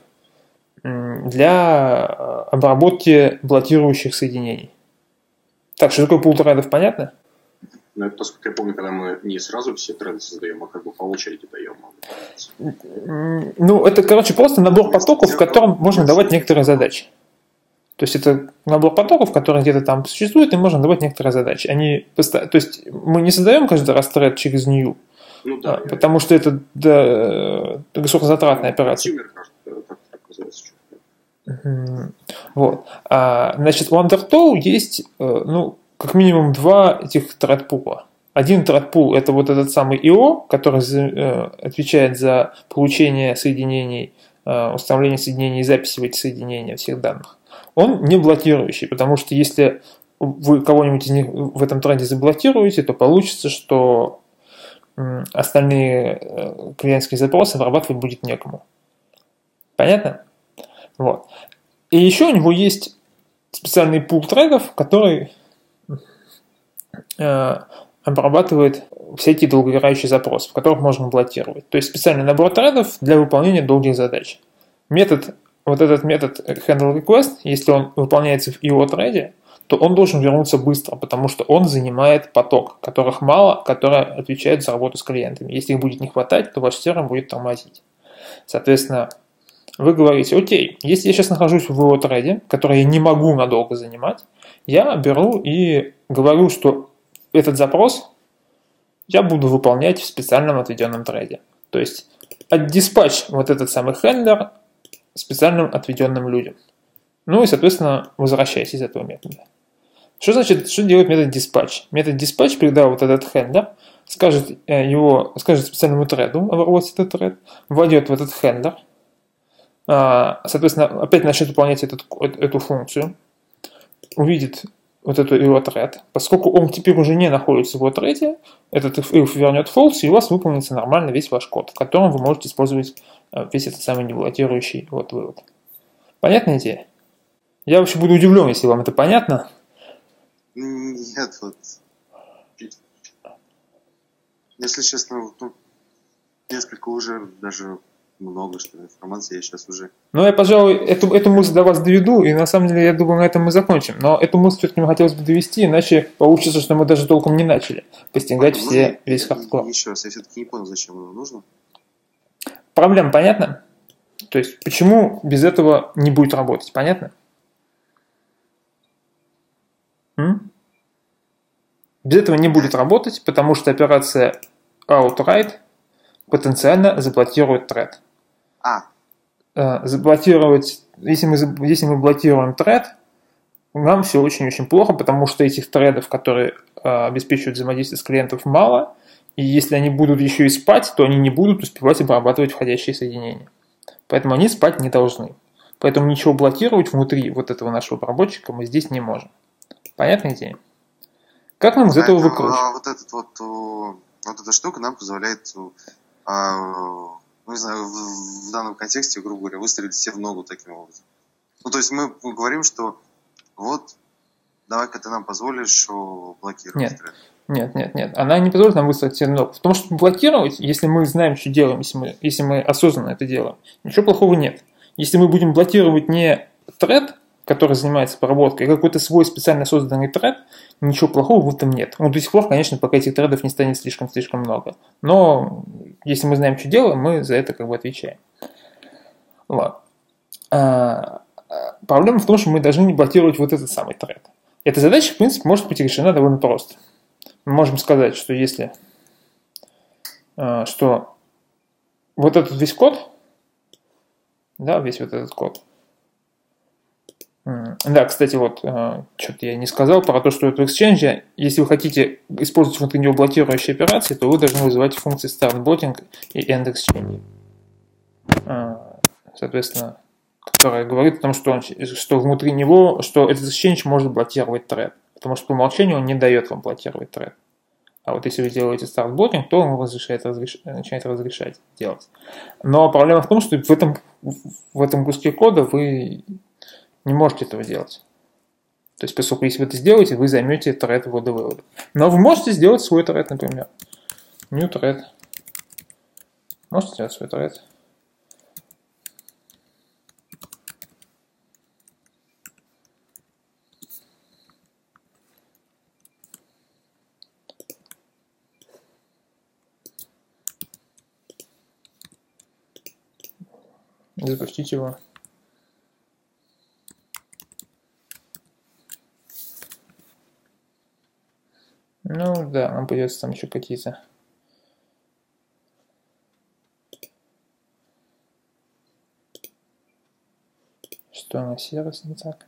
для обработки блокирующих соединений. Так, что такое пул тредов, понятно? Ну, это, насколько я помню, когда мы не сразу все треды создаем, а как бы по очереди даем. Ну, это, короче, просто набор потоков, в котором можно давать некоторые задачи. То есть это набор потоков, которые где-то там существуют, и можно давать некоторые задачи. То есть мы не создаем каждый раз тред через new, ну, да, потому что это высокозатратная операция. Вот. Значит, у Undertow есть, как минимум два этих тред-пула. Один тред-пул – это вот этот самый IO, который отвечает за получение соединений, установление соединений и записи в эти соединения всех данных. Он не блокирующий, потому что если вы кого-нибудь из них в этом треде заблокируете, то получится, что остальные клиентские запросы обрабатывать будет некому. Понятно? Вот. И еще у него есть специальный пул тредов, который обрабатывает всякие долгоиграющие запросы, в которых можно блокировать. То есть специальный набор тредов для выполнения долгих задач. Этот метод handle request, если он выполняется в IO треде, то он должен вернуться быстро, потому что он занимает поток, которых мало, которые отвечают за работу с клиентами. Если их будет не хватать, то ваш сервер будет тормозить. Соответственно, вы говорите, окей, если я сейчас нахожусь в IO треде, который я не могу надолго занимать, я беру и говорю, что этот запрос я буду выполнять в специальном отведенном треде. То есть отдиспатч вот этот самый хендлер специальным отведенным людям. Ну и, соответственно, возвращайтесь из этого метода. Что делает метод dispatch? Метод dispatch, когда вот этот хендлер скажет специальному треду, обработать этот тред, вводит в этот хендлер, соответственно, опять начнет выполнять эту функцию, увидит вот эту его тред. Поскольку он теперь уже не находится в его треде, этот if вернет false, и у вас выполнится нормально весь ваш код, в котором вы можете использовать весь этот самый неблокирующий вывод. Понятная идея? Я вообще буду удивлен, если вам это понятно. Нет, если честно, несколько уже даже много что ли информации я сейчас уже. Ну, я, пожалуй, эту мысль до вас доведу, и на самом деле, я думаю, на этом мы закончим. Но эту мысль все-таки мне хотелось бы довести, иначе получится, что мы даже толком не начали постигать весь хардкор. Еще раз, я все-таки не понял, зачем оно нужно. Проблема понятна? То есть, почему без этого не будет работать, понятно? Без этого не будет работать, потому что операция outright потенциально заблокирует thread. Заблокировать, если мы блокируем thread, нам все очень-очень плохо, потому что этих threadов, которые обеспечивают взаимодействие с клиентом, мало, и если они будут еще и спать, то они не будут успевать обрабатывать входящие соединения. Поэтому они спать не должны. Поэтому ничего блокировать внутри вот этого нашего обработчика мы здесь не можем. Понятная идея? Как нам из этого выкручивать? Вот эта штука нам позволяет, не знаю, в данном контексте, грубо говоря, выстрелить себе в ногу таким образом. То есть мы говорим, что вот, давай-ка ты нам позволишь блокировать. Нет. Она не позволит нам выстрелить себе в ногу. Потому что блокировать, если мы знаем, что делаем, если мы осознанно это делаем, ничего плохого нет. Если мы будем блокировать не thread, который занимается проработкой, а какой-то свой специально созданный thread, ничего плохого в этом нет. До сих пор, конечно, пока этих threadов не станет слишком много. Но если мы знаем, что делаем, мы за это отвечаем. Ладно. Проблема в том, что мы должны не блокировать вот этот самый thread. Эта задача, в принципе, может быть решена довольно просто. Мы можем сказать, что что вот этот весь код, весь вот этот код. Да, кстати, что-то я не сказал про то, что это в Exchange, если вы хотите использовать внутри него блокирующие операции, то вы должны вызывать функции startBlocking и endExchange. Соответственно, которая говорит о том, что внутри него, что этот Exchange может блокировать thread, потому что по умолчанию он не дает вам блокировать thread. А вот если вы делаете startBlocking, то он начинает разрешать делать. Но проблема в том, что в этом куске кода вы не можете этого делать. То есть, поскольку если вы это сделаете, вы займете thread ввода-вывода. Но вы можете сделать свой thread, например. New thread. Можете сделать свой thread. Запустить его. Нам придется там еще какие-то. Что на сервис не так?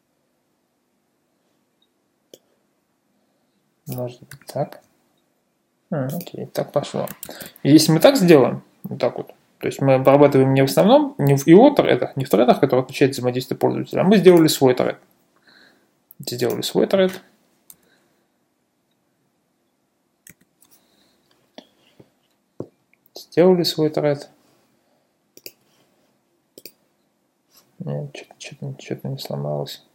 Может быть так. Окей, так пошло. И если мы так сделаем, вот так вот, то есть мы обрабатываем не в основном, не в его threadах, не в threadах, которые отвечают взаимодействие пользователя, а мы сделали свой thread. Сделали свой thread. Сделали свой thread. Нет, что-то не сломалось.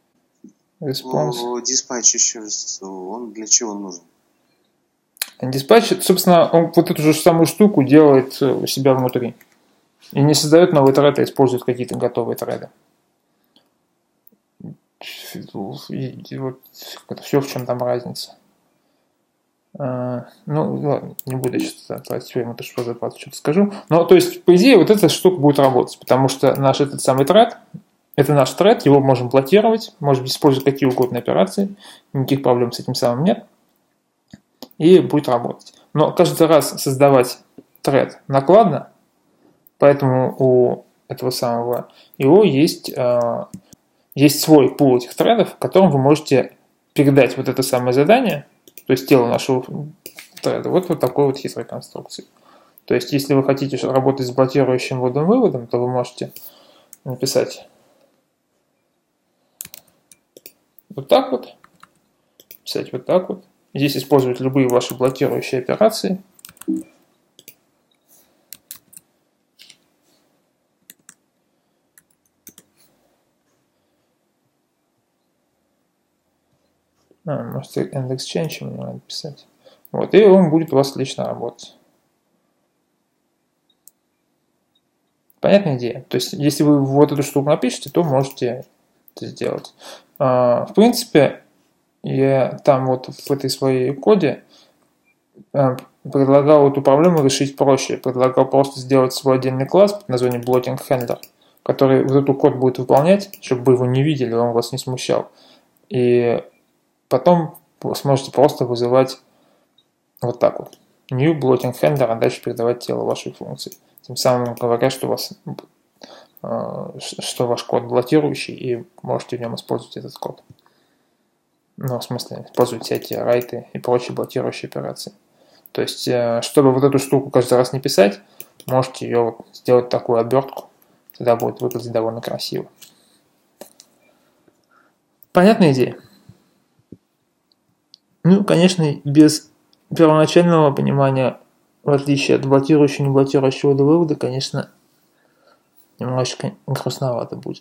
Диспатч еще раз, он для чего нужен? Диспатч, собственно, он вот эту же самую штуку делает у себя внутри. И не создает новые thread, а использует какие-то готовые thread. Все, в чем там разница. Ладно, не буду сейчас тратить время, потому что что-то скажу. Но, то есть, по идее, вот эта штука будет работать, потому что наш этот самый thread, это наш thread, его можем блокировать, можем использовать какие угодно операции, никаких проблем с этим самым нет, и будет работать. Но каждый раз создавать thread накладно, поэтому у этого самого его есть свой пул этих threadов, в котором вы можете передать вот это самое задание, то есть тело нашего thread, вот такой вот хитрой конструкции. То есть, если вы хотите работать с блокирующим вводом-выводом, то вы можете написать вот так вот, писать вот так вот. Здесь использовать любые ваши блокирующие операции. Можете endExchange мне надо писать. Вот, и он будет у вас отлично работать. Понятная идея? То есть, если вы вот эту штуку напишите, то можете это сделать. В принципе, я там вот в этой своей коде предлагал эту проблему решить проще. Предлагал просто сделать свой отдельный класс под названием Blocking Handler, который вот этот код будет выполнять, чтобы вы его не видели, он вас не смущал. И потом сможете просто вызывать вот так вот. New blocking handler, а дальше передавать тело вашей функции. Тем самым говоря, что ваш код блокирующий, и можете в нем использовать этот код. Ну, в смысле, использовать всякие райты и прочие блокирующие операции. То есть, чтобы вот эту штуку каждый раз не писать, можете ее вот сделать такую обертку. Тогда будет выглядеть довольно красиво. Понятная идея? Ну, конечно, без первоначального понимания, в отличие от блокирующего и не блокирующего до вывода, конечно, немножечко грустновато будет.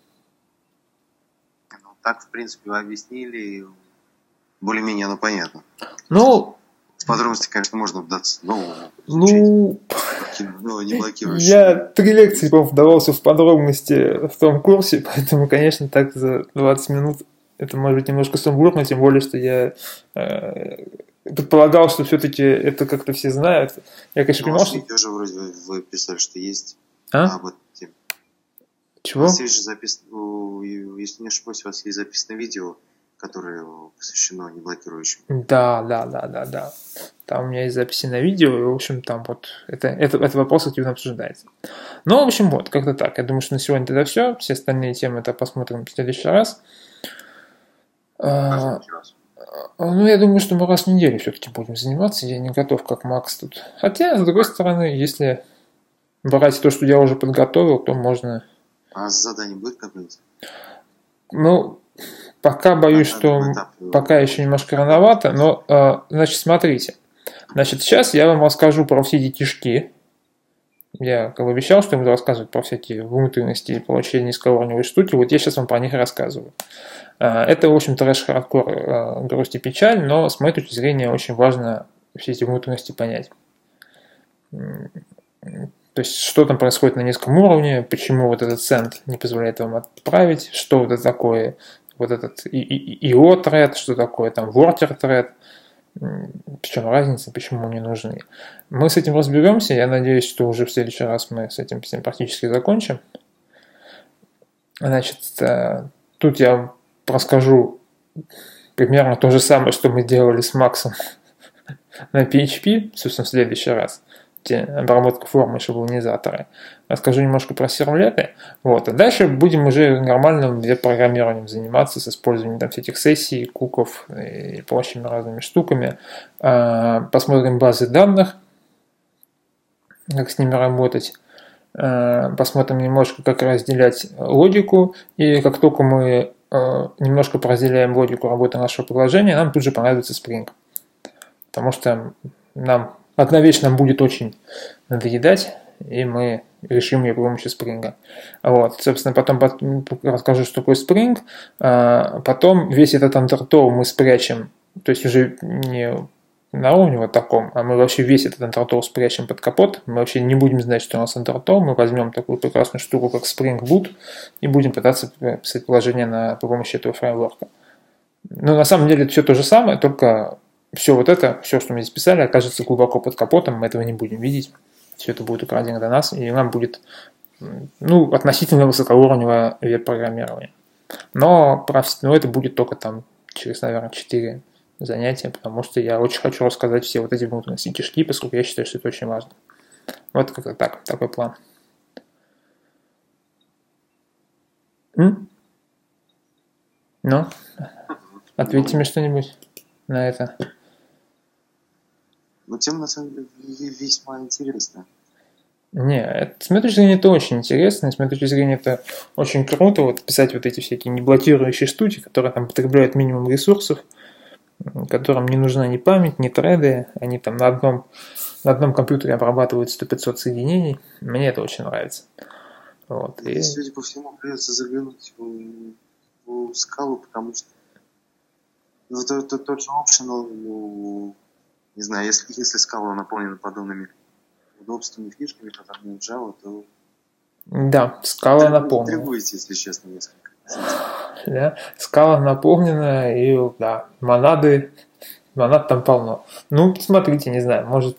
Ну, так, в принципе, вы объяснили, более-менее оно понятно. Ну, с подробностями, конечно, можно вдаться. Ну, не блокирующий. Я 3 лекции, по-моему, вдавался в подробности в том курсе, поэтому, конечно, так за 20 минут это может быть немножко сумбурно, тем более, что я предполагал, что все-таки это как-то все знают. Я, конечно, понимал, что... видео же вроде вы писали, что есть. Об этом. Чего? У вас есть же записано, если не ошибаюсь, у вас есть записано видео, которое посвящено неблокирующим. Да. Там у меня есть записи на видео, и, в общем, там вот этот вопрос активно обсуждается. Ну, в общем, вот, как-то так. Я думаю, что на сегодня тогда все. Все остальные темы это посмотрим в следующий раз. Ну, я думаю, что мы раз в неделю все-таки будем заниматься. Я не готов, как Макс тут. Хотя, с другой стороны, если брать то, что я уже подготовил, то можно... А задание будет какое-нибудь? Ну, пока боюсь, что пока еще немножко рановато, но, значит, смотрите. Значит, сейчас я вам расскажу про все эти кишки. Я как бы обещал, что я буду рассказывать про всякие внутренности и прочие низкоуровневые штуки. Вот я сейчас вам про них рассказываю. Это, в общем, трэш-хардкор, грусть и печаль, но с моей точки зрения очень важно все эти внутренности понять. То есть, что там происходит на низком уровне, почему вот этот сенд не позволяет вам отправить, что это такое, вот этот IO-тред, что такое там water-тред, в чем разница, почему они нужны. Мы с этим разберемся, я надеюсь, что уже в следующий раз мы с этим всем практически закончим. Значит, тут я расскажу примерно то же самое, что мы делали с Максом на PHP, собственно, в следующий раз. Обработку формы, шаблонизаторы. Расскажу немножко про сервлеты. Вот. А дальше будем уже нормальным веб-программированием заниматься с использованием там всяких сессий, куков и прочими разными штуками. Посмотрим базы данных, как с ними работать. Посмотрим немножко, как разделять логику. И как только мы немножко поразделяем логику работы нашего приложения, нам тут же понадобится Spring. Потому что нам одновечно будет очень надоедать, и мы решим ее при помощи Spring. Вот. Собственно, потом расскажу, что такое Spring. Потом весь этот undertow мы спрячем, то есть уже не на уровне вот таком, а мы вообще весь этот undertow спрячем под капот. Мы вообще не будем знать, что у нас undertow. Мы возьмем такую прекрасную штуку, как Spring Boot, и будем пытаться писать приложение при помощи этого фреймворка. Но на самом деле это все то же самое, только все вот это, все, что мы здесь писали, окажется глубоко под капотом, мы этого не будем видеть. Все это будет украдено до нас, и нам будет относительно высокоуровневое веб-программирование. Но это будет только там через, наверное, 4 занятия, потому что я очень хочу рассказать все вот эти внутренности кишки, поскольку я считаю, что это очень важно. Вот как-то так, такой план. Ну, ответьте мне что-нибудь на это. Ну, тема, на самом деле, весьма интересная. Не, с моей точки зрения это очень интересно, с моей точки зрения это очень круто, вот писать вот эти всякие неблокирующие штуки, которые там потребляют минимум ресурсов, которым не нужна ни память, ни треды, они там на одном компьютере обрабатывают 100-500 соединений, мне это очень нравится. Вот, и... Судя по всему, придется заглянуть в скалу, потому что тот же optional, не знаю, если скала наполнена подобными удобствами, фишками, которыми в Java, то... Да, скала наполнена. Требуете, если честно, несколько. Да, скала наполнена, и да, монад там полно. Ну, посмотрите, не знаю, может,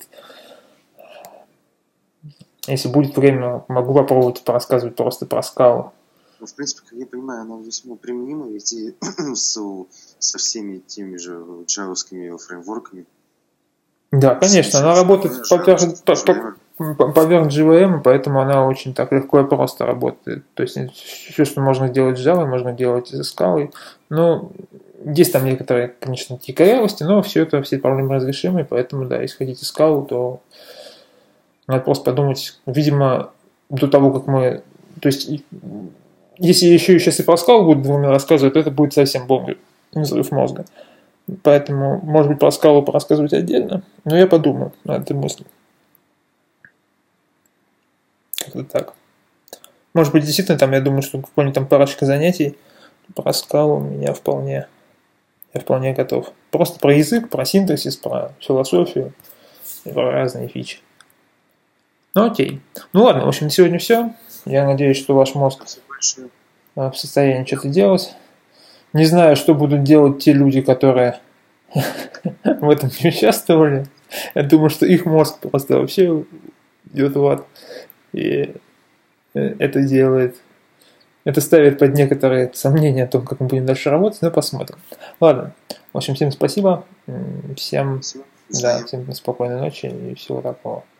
если будет время, могу попробовать порассказывать просто про скалу. в принципе, как я понимаю, она весьма применима ведь и со всеми теми же джавовскими фреймворками. Да, конечно, она работает поверх JVM, поэтому она очень так легко и просто работает. То есть все, что можно делать с Java, можно делать и со Scala. Но есть там некоторые, конечно, такие корявости, но все проблемы разрешимы, поэтому, да, если хотите Scala, то надо просто подумать, видимо, до того, как мы... То есть, если еще сейчас и про Scala буду двумя рассказывать, то это будет совсем бомбой, взрыв мозга. Поэтому, может быть, про Scala порассказывать отдельно, но я подумаю над этой мыслью. Как-то так. Может быть, действительно, там, я думаю, что какой-нибудь там парочка занятий про Scala у меня вполне... Я вполне готов. Просто про язык, про синтаксис, про философию и про разные фичи. Ну, окей. Ну, ладно, в общем, на сегодня все. Я надеюсь, что ваш мозг в состоянии что-то делать. Не знаю, что будут делать те люди, которые в этом не участвовали. Я думаю, что их мозг просто вообще идет в ад. И это делает... Это ставит под некоторые сомнения о том, как мы будем дальше работать, но посмотрим. Ладно. В общем, всем спасибо. Всем спокойной ночи и всего такого.